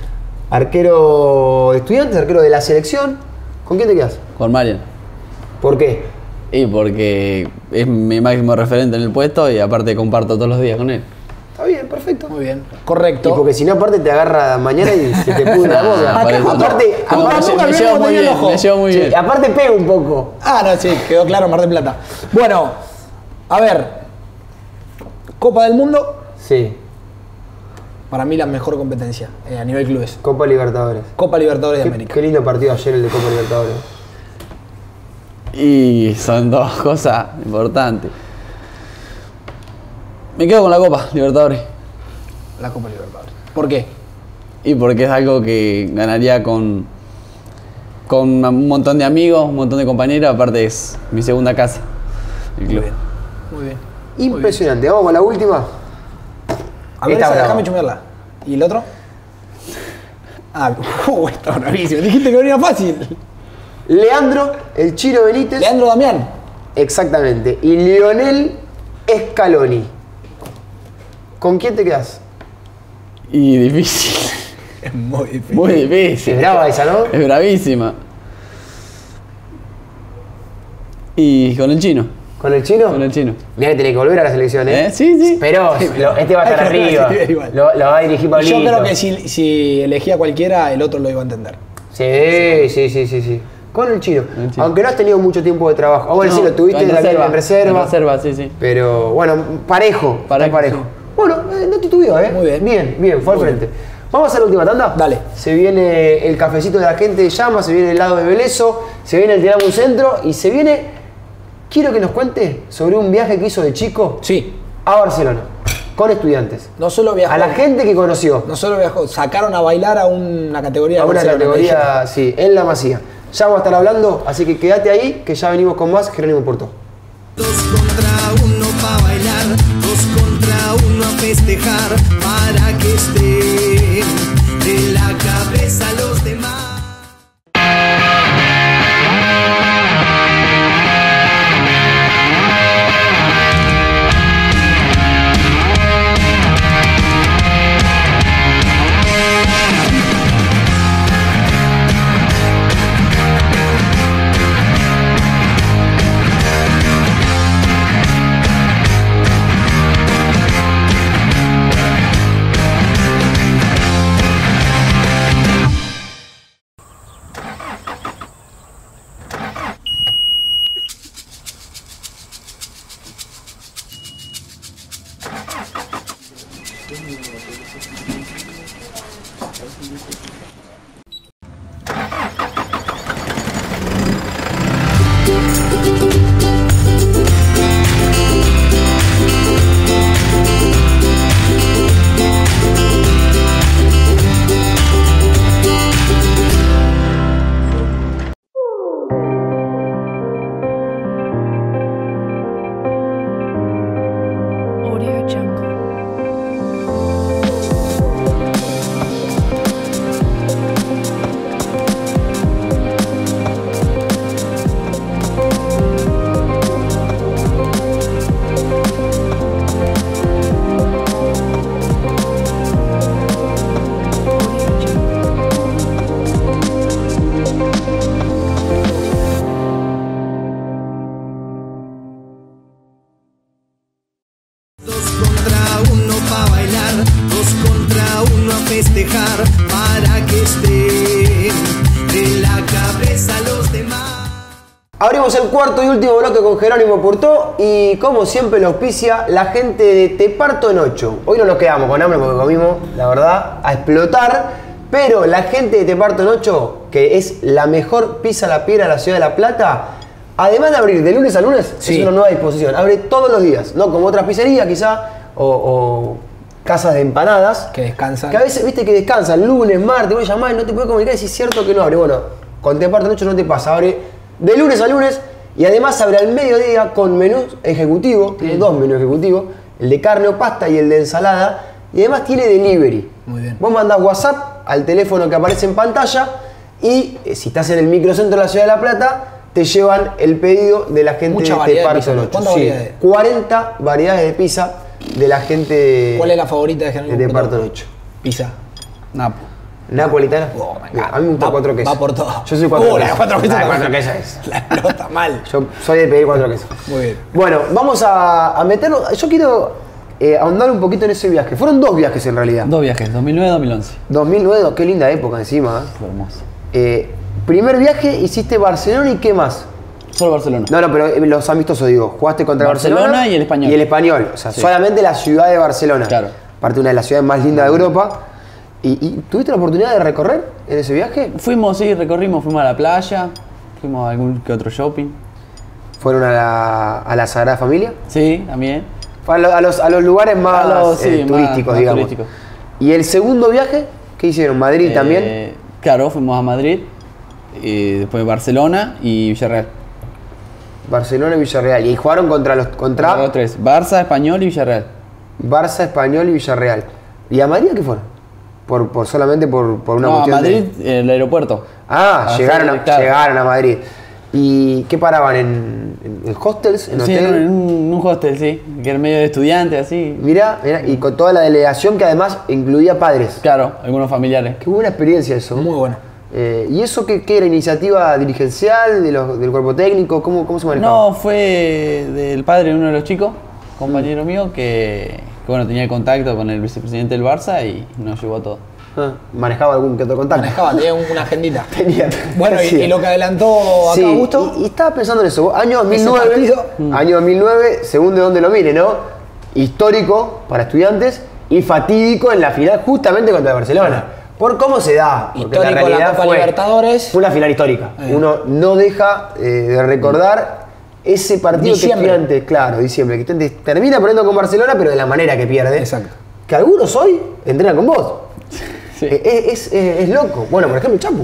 Arquero de Estudiantes, arquero de la selección. ¿Con quién te quedás? Con Marian. ¿Por qué? Y porque es mi máximo referente en el puesto y aparte comparto todos los días con él. Está bien. perfecto. Muy bien. Correcto. Y porque si no, aparte te agarra mañana y se te pudre la boca. Aparte, me llevo muy bien. Aparte pega un poco. Ah, no, sí, quedó claro, Mar del Plata. Bueno, a ver. Copa del Mundo. Sí. Para mí la mejor competencia a nivel clubes. Copa Libertadores. Copa Libertadores de América. Qué lindo partido ayer el de Copa Libertadores. Y son dos cosas importantes. Me quedo con la Copa Libertadores. La Copa Libertadores. ¿Por qué? Y porque es algo que ganaría con un montón de amigos, un montón de compañeros. Aparte es mi segunda casa, el club. Muy bien. Impresionante. Vamos con la última. A ver, déjame chumearla. ¿Y el otro? Ah, está bravísimo. Dijiste que venía fácil. Leandro, el Chino Benítez. Leandro Damián. Exactamente. Y Lionel Scaloni. ¿Con quién te quedas? Y difícil. Es muy difícil. Muy difícil. Es brava esa, ¿no? Es bravísima. Y con el Chino. ¿Con el Chino? Con el Chino. Mirá que tiene que volver a la selección, ¿eh? Sí. Pero este va a estar arriba. Lo va a dirigir Pablito. Yo creo que si elegía cualquiera, el otro lo iba a entender. Sí. Con el Chino. Aunque no has tenido mucho tiempo de trabajo. Vamos a decir, lo tuviste en reserva. En reserva, sí. Pero bueno, parejo. Sí. Bueno, no titubeó, ¿eh? Muy bien. Bien, fue al frente. Vamos a hacer la última tanda. Dale. Se viene el cafecito de la gente de Llama, se viene el helado de Belezo, se viene el Tiramos un Centro y se viene... Quiero que nos cuente sobre un viaje que hizo de chico Sí. a Barcelona, con estudiantes. No solo viajó. A la gente que conoció. No solo viajó, sacaron a bailar a una categoría. A una Barcelona, categoría, sí, en la Masía. Ya vamos a estar hablando, así que quédate ahí, que ya venimos con más Jerónimo Porto. 2 contra 1 pa' bailar, 2 contra 1 a festejar, para que estén de la cabeza los demás. Festejar para que estén de la cabeza los demás. Abrimos el cuarto y último bloque con Jerónimo Porto y como siempre lo auspicia la gente de Te Parto en 8. Hoy no nos quedamos con hambre porque comimos, la verdad, a explotar, pero la gente de Te Parto en 8, que es la mejor pizza a la piedra de la ciudad de La Plata, además de abrir de lunes a lunes, sí, es una nueva disposición, abre todos los días, no como otras pizzerías quizá, o casas de empanadas que descansan, que a veces viste que descansan lunes, martes, voy a llamar y no te puedes comunicar y si es cierto que no abre. Bueno, con Te Parto en 8 no te pasa, abre de lunes a lunes y además abre al mediodía con menú ejecutivo, tiene dos menús ejecutivos, el de carne o pasta y el de ensalada, y además tiene delivery. Muy bien. Vos mandás WhatsApp al teléfono que aparece en pantalla y si estás en el microcentro de la ciudad de La Plata, te llevan el pedido de la gente de Te Parto en 8. ¿Cuántas variedades? 40 variedades de pizza de la gente. ¿Cuál es la favorita de Jerónimo? De Te Parto en 8. Pizza. Napo. ¿Napolitana? Oh, my God. A mí me gusta 4 quesos. Va por todo. Yo soy 4 quesos. La 4 quesos. La 4 quesos es. La explota mal. Yo soy de pedir 4 quesos. Muy bien. Bueno, vamos a meternos. Yo quiero ahondar un poquito en ese viaje. Fueron 2 viajes en realidad. 2 viajes, 2009-2011. 2009, qué linda época encima. Fue hermoso. Primer viaje hiciste Barcelona y ¿qué más? Solo Barcelona. No, pero los amistosos, digo. Jugaste contra Barcelona y el Español. Y el Español. O sea, Sí. solamente la ciudad de Barcelona. Claro. Aparte de una de las ciudades más lindas de Europa. ¿Y tuviste la oportunidad de recorrer en ese viaje? Fuimos, sí, recorrimos, fuimos a la playa, fuimos a algún que otro shopping. ¿Fueron a la Sagrada Familia? Sí, también. Fue a los lugares más Sí, turísticos, más digamos. turísticos. ¿Y el segundo viaje? ¿Qué hicieron? ¿Madrid también? Claro, fuimos a Madrid, y después Barcelona y Villarreal. Barcelona y Villarreal. Y jugaron contra Los 3, Barça, Español y Villarreal. Barça, Español y Villarreal. ¿Y a Madrid qué fueron? Solamente por una No, a cuestión Madrid, de... el aeropuerto. llegaron claro. llegaron a Madrid. ¿Y qué paraban? ¿En hostels? ¿En Sí, hotel? en un hostel, sí, que era medio de estudiantes, así. Mirá, y con toda la delegación que además incluía padres. Claro, algunos familiares. Qué buena experiencia eso. Muy bueno. ¿Y eso qué era? ¿Iniciativa dirigencial del cuerpo técnico? ¿Cómo se manejaba? No, fue del padre de uno de los chicos, compañero mío, que bueno, tenía el contacto con el vicepresidente del Barça y nos llevó a todo. ¿Manejaba algún que otro contacto? Tenía una agendita. Tenía. Bueno, y lo que adelantó acá Sí, Augusto. y estaba pensando en eso. Año Ese 2009, partido. año 2009, según de donde lo mire, ¿no? Histórico para Estudiantes y fatídico en la final justamente contra el Barcelona. Por cómo se da. Porque Histórico la realidad Copa Libertadores. Fue una final histórica. Uno no deja de recordar ese partido Diciembre. que Estudiantes, claro, diciembre, que Estudiantes termina perdiendo con Barcelona, pero de la manera que pierde. Exacto. Que algunos hoy entrenan con vos. Sí. Es loco. Bueno, por ejemplo, el Chapu.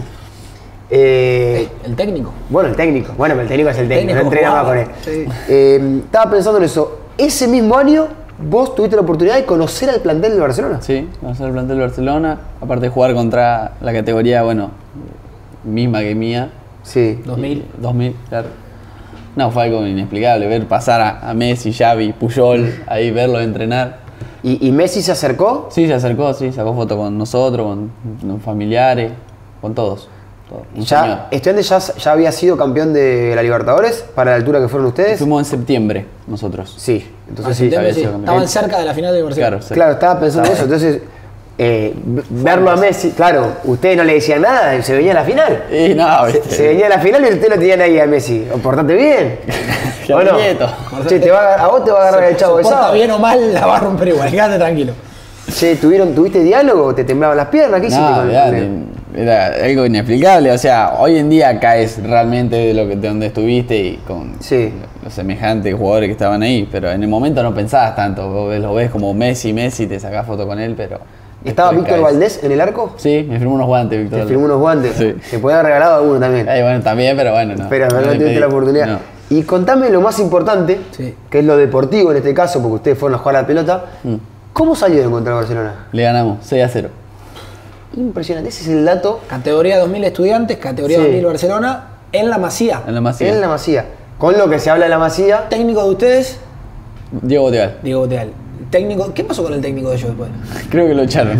El técnico. Bueno, el técnico. Bueno, pero el técnico es el técnico, no Técnico entrenaba con jugaba, él. sí. Estaba pensando en eso. Ese mismo año, vos tuviste la oportunidad de conocer al plantel del Barcelona. Sí, conocer el plantel de Barcelona, aparte de jugar contra la categoría, bueno, misma que mía. Sí. 2000, claro. No, fue algo inexplicable, ver pasar a Messi, Xavi, Puyol, ahí verlo entrenar. ¿Y Messi se acercó? Sí, se acercó, sí, sacó foto con nosotros, con familiares, con todos. Un señor. ¿Estudiantes ya había sido campeón de la Libertadores para la altura que fueron ustedes? Fuimos en septiembre nosotros. Sí, entonces sí. Septiembre, había sí. sido campeón. Estaban cerca de la final de Barcelona. Claro, sí. Claro, estaba pensando en eso. Entonces, verlo a Messi, claro, ustedes no le decían nada, se venía a la final. Y no, viste. Se venía a la final y ustedes lo tenían ahí a Messi. Portate bien. ¿O no? Nieto. Che, a vos te va a agarrar el chavo Se de porta sábado. bien o mal, la va a romper igual. Quédate tranquilo. Che, ¿tuviste diálogo? ¿Te temblaban las piernas? ¿Qué hiciste No, con olvidate, era algo inexplicable. O sea, hoy en día caes realmente de donde estuviste y con Sí. los semejantes jugadores que estaban ahí. Pero en el momento no pensabas tanto. Vos lo ves como Messi, te sacás foto con él, pero. ¿Estaba después Víctor caes. Valdés en el arco? Sí, me firmó unos guantes, Víctor. Te firmó unos guantes. Sí. Te podía haber regalado alguno también. Bueno, también, pero bueno, no. Pero no le tuviste pedí. la oportunidad. No. Y contame lo más importante, Sí. que es lo deportivo en este caso, porque ustedes fueron a jugar a la pelota. ¿Cómo salieron contra el Barcelona? Le ganamos 6-0. Impresionante, ese es el dato Categoría 2000 Estudiantes, categoría Sí. 2000 Barcelona, en la Masía. En la Masía. en la Masía. Con lo que se habla de la Masía, Técnico de ustedes, Diego Teal. Diego Teal. Técnico, ¿qué pasó con el técnico de ellos después? Creo que lo echaron.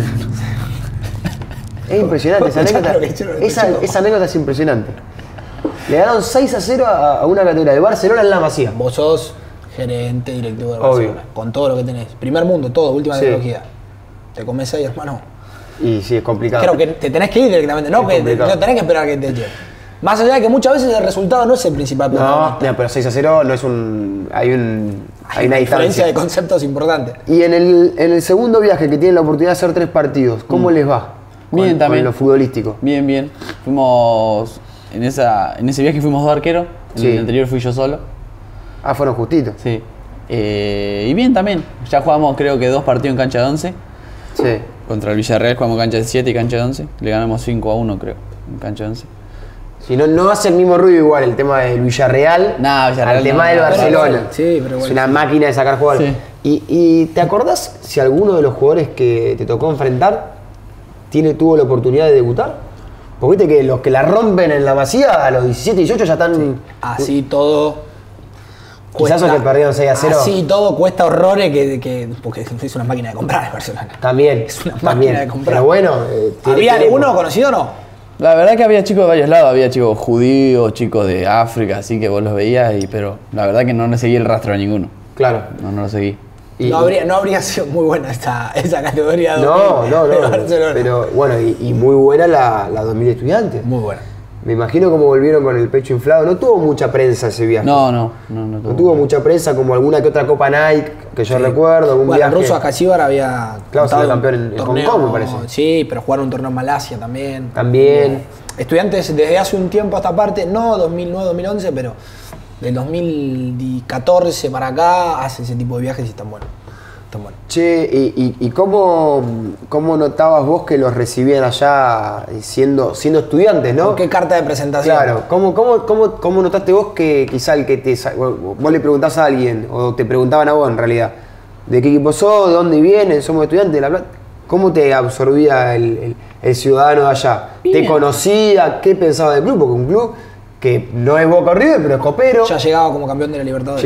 es impresionante esa Ya anécdota. lo que hicieron, Esa anécdota es impresionante. Le ganaron 6-0 a una categoría de Barcelona en la Masía. Vos sos gerente, directivo de Obvio. Barcelona, con todo lo que tenés. Primer mundo, todo, última Sí. tecnología. Te comes ahí, hermano. Y sí, es complicado. Creo que te tenés que ir directamente, no, Es que complicado. no tenés que esperar a que te echen. Más allá de que muchas veces el resultado no es el principal No, protagonista. no, pero 6-0 no es un. Hay una diferencia distancia. de conceptos importante. Y en el segundo viaje que tienen la oportunidad de hacer 3 partidos, ¿cómo les va? Bien, con también. lo futbolístico. Bien, bien. Fuimos. En ese viaje fuimos 2 arqueros. En Sí. el anterior fui yo solo. Ah, fueron justitos. Sí. Y bien también. Ya jugamos, creo que 2 partidos en cancha de 11. Sí. Contra el Villarreal jugamos cancha de 7 y cancha de 11. Le ganamos 5-1, creo, en cancha de 11. Si no, no hace el mismo ruido igual el tema del Villarreal, No, Villarreal al tema no, del no, Barcelona. Sí, pero Es igual. una máquina de sacar jugadores. Sí. ¿Y te acordás si alguno de los jugadores que te tocó enfrentar tuvo la oportunidad de debutar? Porque viste que los que la rompen en la Masía a los 17, 18 ya están. Así todo. Quizás los que perdieron 6-0. Así todo cuesta horrores porque es una máquina de comprar el Barcelona. También. Es una también. máquina de comprar. Pero bueno. ¿Había tiene- alguno conocido o no? La verdad que había chicos de varios lados. Había chicos judíos, chicos de África, así que vos los veías, pero la verdad que no le seguí el rastro a ninguno. Claro. No lo seguí. No habría sido muy buena esa categoría. No. Pero bueno, y muy buena la 2000 Estudiantes. Muy buena. Me imagino cómo volvieron con el pecho inflado. No tuvo mucha prensa ese viaje. No tuvo mucha prensa, como alguna que otra Copa Nike, que yo recuerdo. Algún viaje. Russo Akasíbar había... Claro, salió campeón en Hong Kong, me parece. Sí, pero jugaron un torneo en Malasia también. Estudiantes desde hace un tiempo a esta parte, no 2009-2011, pero del 2014 para acá hace ese tipo de viajes y están buenos. Che, ¿y cómo notabas vos que los recibían allá siendo estudiantes, no? ¿Con qué carta de presentación? Claro, ¿cómo notaste vos que quizá vos le preguntás a alguien, o te preguntaban a vos en realidad, de qué equipo sos, de dónde vienen, somos estudiantes de La Plata? ¿Cómo te absorbía el ciudadano de allá? Bien. ¿Te conocía? ¿Qué pensaba del club? Porque un club que no es Boca River, pero es copero. Ya llegaba como campeón de la Libertadores.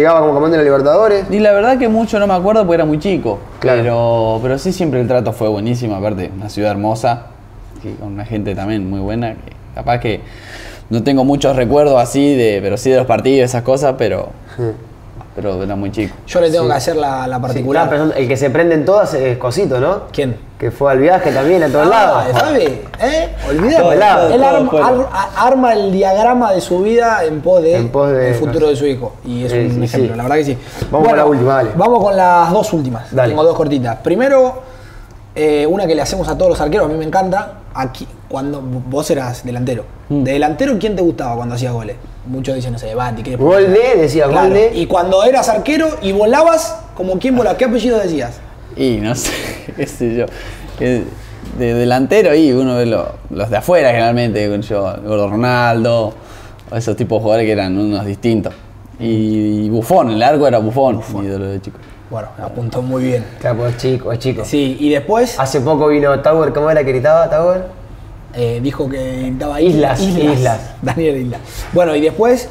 Y la verdad que mucho no me acuerdo porque era muy chico. Claro. Pero sí, siempre el trato fue buenísimo. Aparte, una ciudad hermosa, con una gente también muy buena. Que capaz que no tengo muchos recuerdos así, pero sí de los partidos, esas cosas, pero era muy chico. Yo le tengo que hacer la particular. Sí, el que se prende en todas es Cosito, ¿no? ¿Quién? Que fue al viaje también a todos lados. ¿Sabe? Olvidate. Él arma el diagrama de su vida en pos del futuro de su hijo. Y es un ejemplo, la verdad que sí. Vamos con la última, dale. Vamos con las dos últimas. Dale. Tengo dos cortitas. Primero, una que le hacemos a todos los arqueros, a mí me encanta. Aquí, cuando vos eras delantero. De delantero, ¿quién te gustaba cuando hacías goles? Muchos dicen, no sé, Bati. Gol de, decía claro. Gol de. Y cuando eras arquero y volabas, ¿como quién volaba? ¿Qué apellido decías? Y no sé, qué sé yo. De delantero, uno ve los de afuera generalmente, Gordo Ronaldo, o esos tipos de jugadores que eran unos distintos. Y Buffon, el arco era Buffon. Mi ídolo de chico. Bueno, apuntó muy bien. Claro, pues es chico. Sí, y después... Hace poco vino Tower, ¿cómo era que gritaba Tower? Dijo que gritaba Islas. Daniel Islas. Bueno, y después...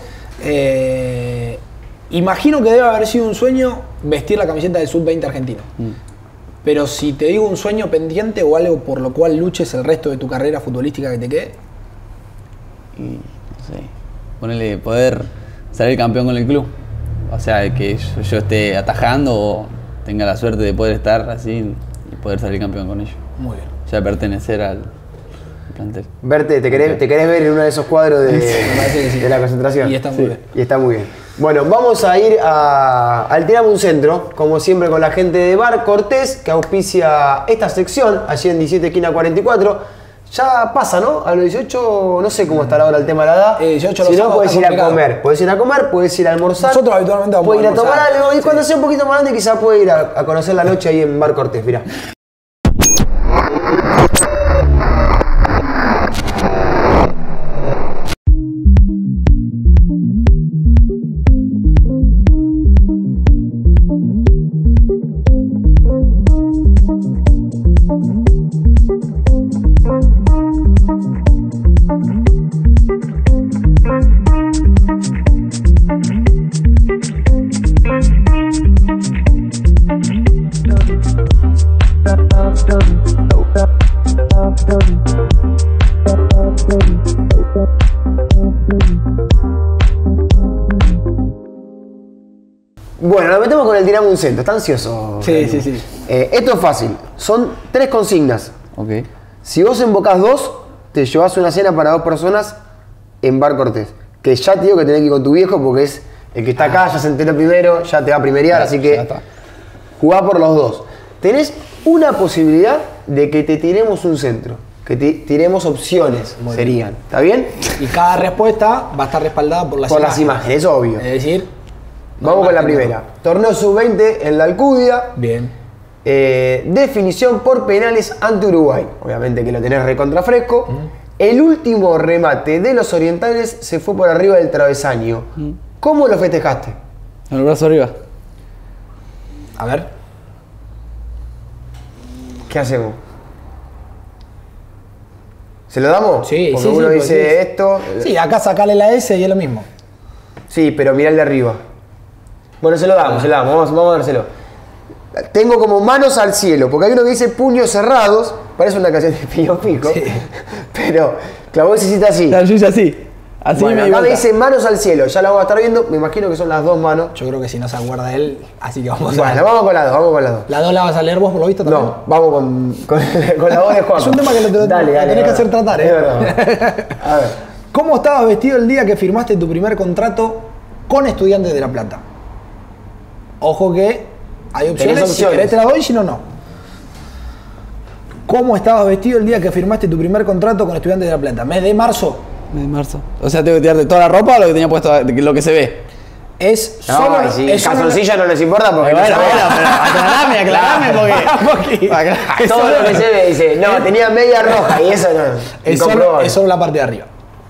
imagino que debe haber sido un sueño vestir la camiseta del Sub-20 argentino. Pero si te digo un sueño pendiente o algo por lo cual luches el resto de tu carrera futbolística que te quede. Y no sé, ponerle poder salir campeón con el club. O sea, que yo esté atajando o tenga la suerte de poder estar así y poder salir campeón con ellos. Muy bien. O sea, pertenecer al plantel. Verte, ¿te querés ver en uno de esos cuadros de la concentración? Y está muy bien. Y está muy bien. Bueno, vamos a ir al Tirame un Centro, como siempre con la gente de Bar Cortés, que auspicia esta sección, allí en 17 esquina 44. Ya pasa, ¿no? A los 18, no sé cómo estará ahora el tema de la edad. 18 si no, puedes ir a comer. Puedes ir a comer, puedes ir a almorzar. Nosotros habitualmente vamos a ir a tomar algo. Y cuando sea un poquito más grande, quizás puede ir a conocer la noche ahí en Bar Cortés, mirá. Bueno, nos metemos con el Tirame un Centro. ¿Está ansioso? Sí. Esto es fácil. Son 3 consignas. Ok. Si vos invocás 2, te llevas una cena para 2 personas en Bar Cortés. Que ya te digo que tenés que ir con tu viejo porque es el que está acá, ya se enteró primero, ya te va a primerear, así que jugá por los 2. Tenés una posibilidad de que te tiremos un centro. Que te tiremos opciones, serían. ¿Está bien? Y cada respuesta va a estar respaldada por las imágenes, es obvio. Es decir, vamos con la primera. Torneo Sub-20 en la Alcudia. Bien. Definición por penales ante Uruguay. Obviamente que lo tenés recontra fresco. El último remate de los orientales se fue por arriba del travesaño. ¿Cómo lo festejaste? Con el brazo arriba. A ver. ¿Qué hacemos? ¿Se lo damos? Sí, porque uno dice esto. Sí, acá sacale la S y es lo mismo. Sí, pero mirá el de arriba. Bueno, se lo damos, vamos a dárselo. Tengo como manos al cielo, porque hay uno que dice puños cerrados, parece una canción de Pío Pico, sí. Pero, claro, vos hiciste así. Claro, yo hice así. Así Bueno, me acá me equivoca. dice manos al cielo, ya la vamos a estar viendo, me imagino que son las 2 manos. Yo creo que si no se acuerda él, así que vamos a Bueno, ver. vamos con las 2, vamos con las 2. ¿La 2 la vas a leer vos por lo visto también? No, vamos con la voz de Juan. Es un tema que lo tenés que hacer tratar, Es verdad. A ver. ¿Cómo estabas vestido el día que firmaste tu primer contrato con Estudiantes de La Plata? Ojo que hay opciones, si querés te las doy, si no, no. ¿Cómo estabas vestido el día que firmaste tu primer contrato con Estudiantes de La Plata? ¿Mes de marzo? De marzo. O sea, tengo que tirarte toda la ropa o lo que tenía puesto, lo que se ve. Es No, solo... y si es solo- calzoncilla no les importa porque Bueno, no se ve. pero aclarame porque. Todo lo que se ve, dice, no, tenía media roja y eso no. es solo la parte de arriba.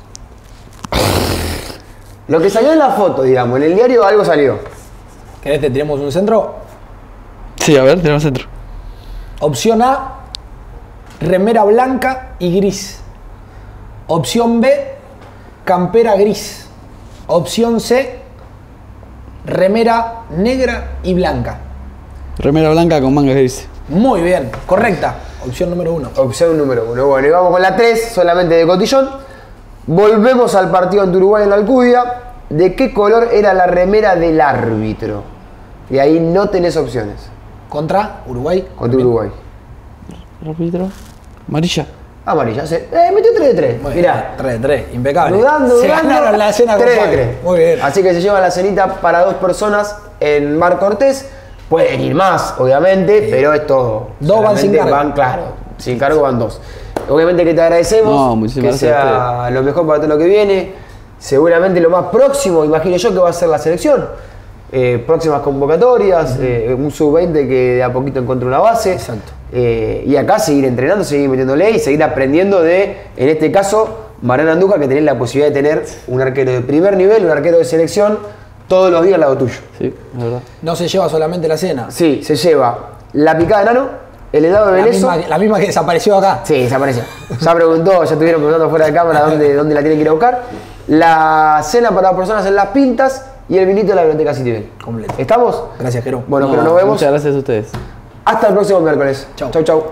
Lo que salió en la foto, digamos, en el diario algo salió. ¿Querés te tiremos un centro? Sí, a ver, tenemos centro. Opción A, remera blanca y gris. Opción B, campera gris. Opción C, remera negra y blanca. Remera blanca con manga gris. Muy bien, correcta. Opción número 1. Opción número 1. Bueno, y vamos con la 3, solamente de cotillón. Volvemos al partido ante Uruguay en la Alcudia. ¿De qué color era la remera del árbitro? Y ahí no tenés opciones. Contra Uruguay. Contra Uruguay. Árbitro. Amarilla. Amarilla. Metió 3 de 3. Muy Mirá. bien, 3 de 3, impecable. Dudando, Se ganaron la cena con 3 de Fabio. 3. Muy bien. Así que se lleva la cenita para 2 personas en Mar Cortés. Pueden ir más, obviamente, pero es todo. 2 van sin Solamente cargo. Van, claro, sin cargo van 2. Obviamente que te agradecemos. No, muchísimas que gracias a sea lo mejor para todo lo que viene. Seguramente lo más próximo, imagino yo, que va a ser la selección. Próximas convocatorias, un sub-20 que de a poquito encuentra una base. Exacto. Y acá seguir entrenando, seguir metiéndole y seguir aprendiendo de, en este caso, Mariano Andújar, que tenés la posibilidad de tener un arquero de primer nivel, un arquero de selección, todos los días al lado tuyo. Sí, es verdad. No se lleva solamente la cena. Sí, se lleva la picada de nano, el helado de Belezo. La misma que desapareció acá. Sí, desapareció. Ya preguntó, ya estuvieron preguntando fuera de cámara dónde la tienen que ir a buscar. La cena para personas en Las Pintas y el vinito de la Biblioteca Citibel. Completo. ¿Estamos? Gracias, Jero. Bueno, No, pero nos vemos. Muchas gracias a ustedes. Hasta el próximo miércoles. Chau. Chau, chau.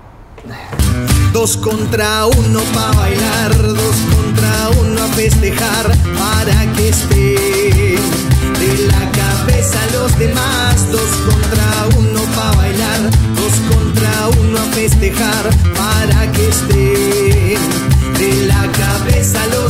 2 contra 1 pa' bailar, 2 contra 1 a festejar, para que estén de la cabeza los demás. 2 contra 1 pa' bailar, 2 contra 1 a festejar, para que estén de la cabeza los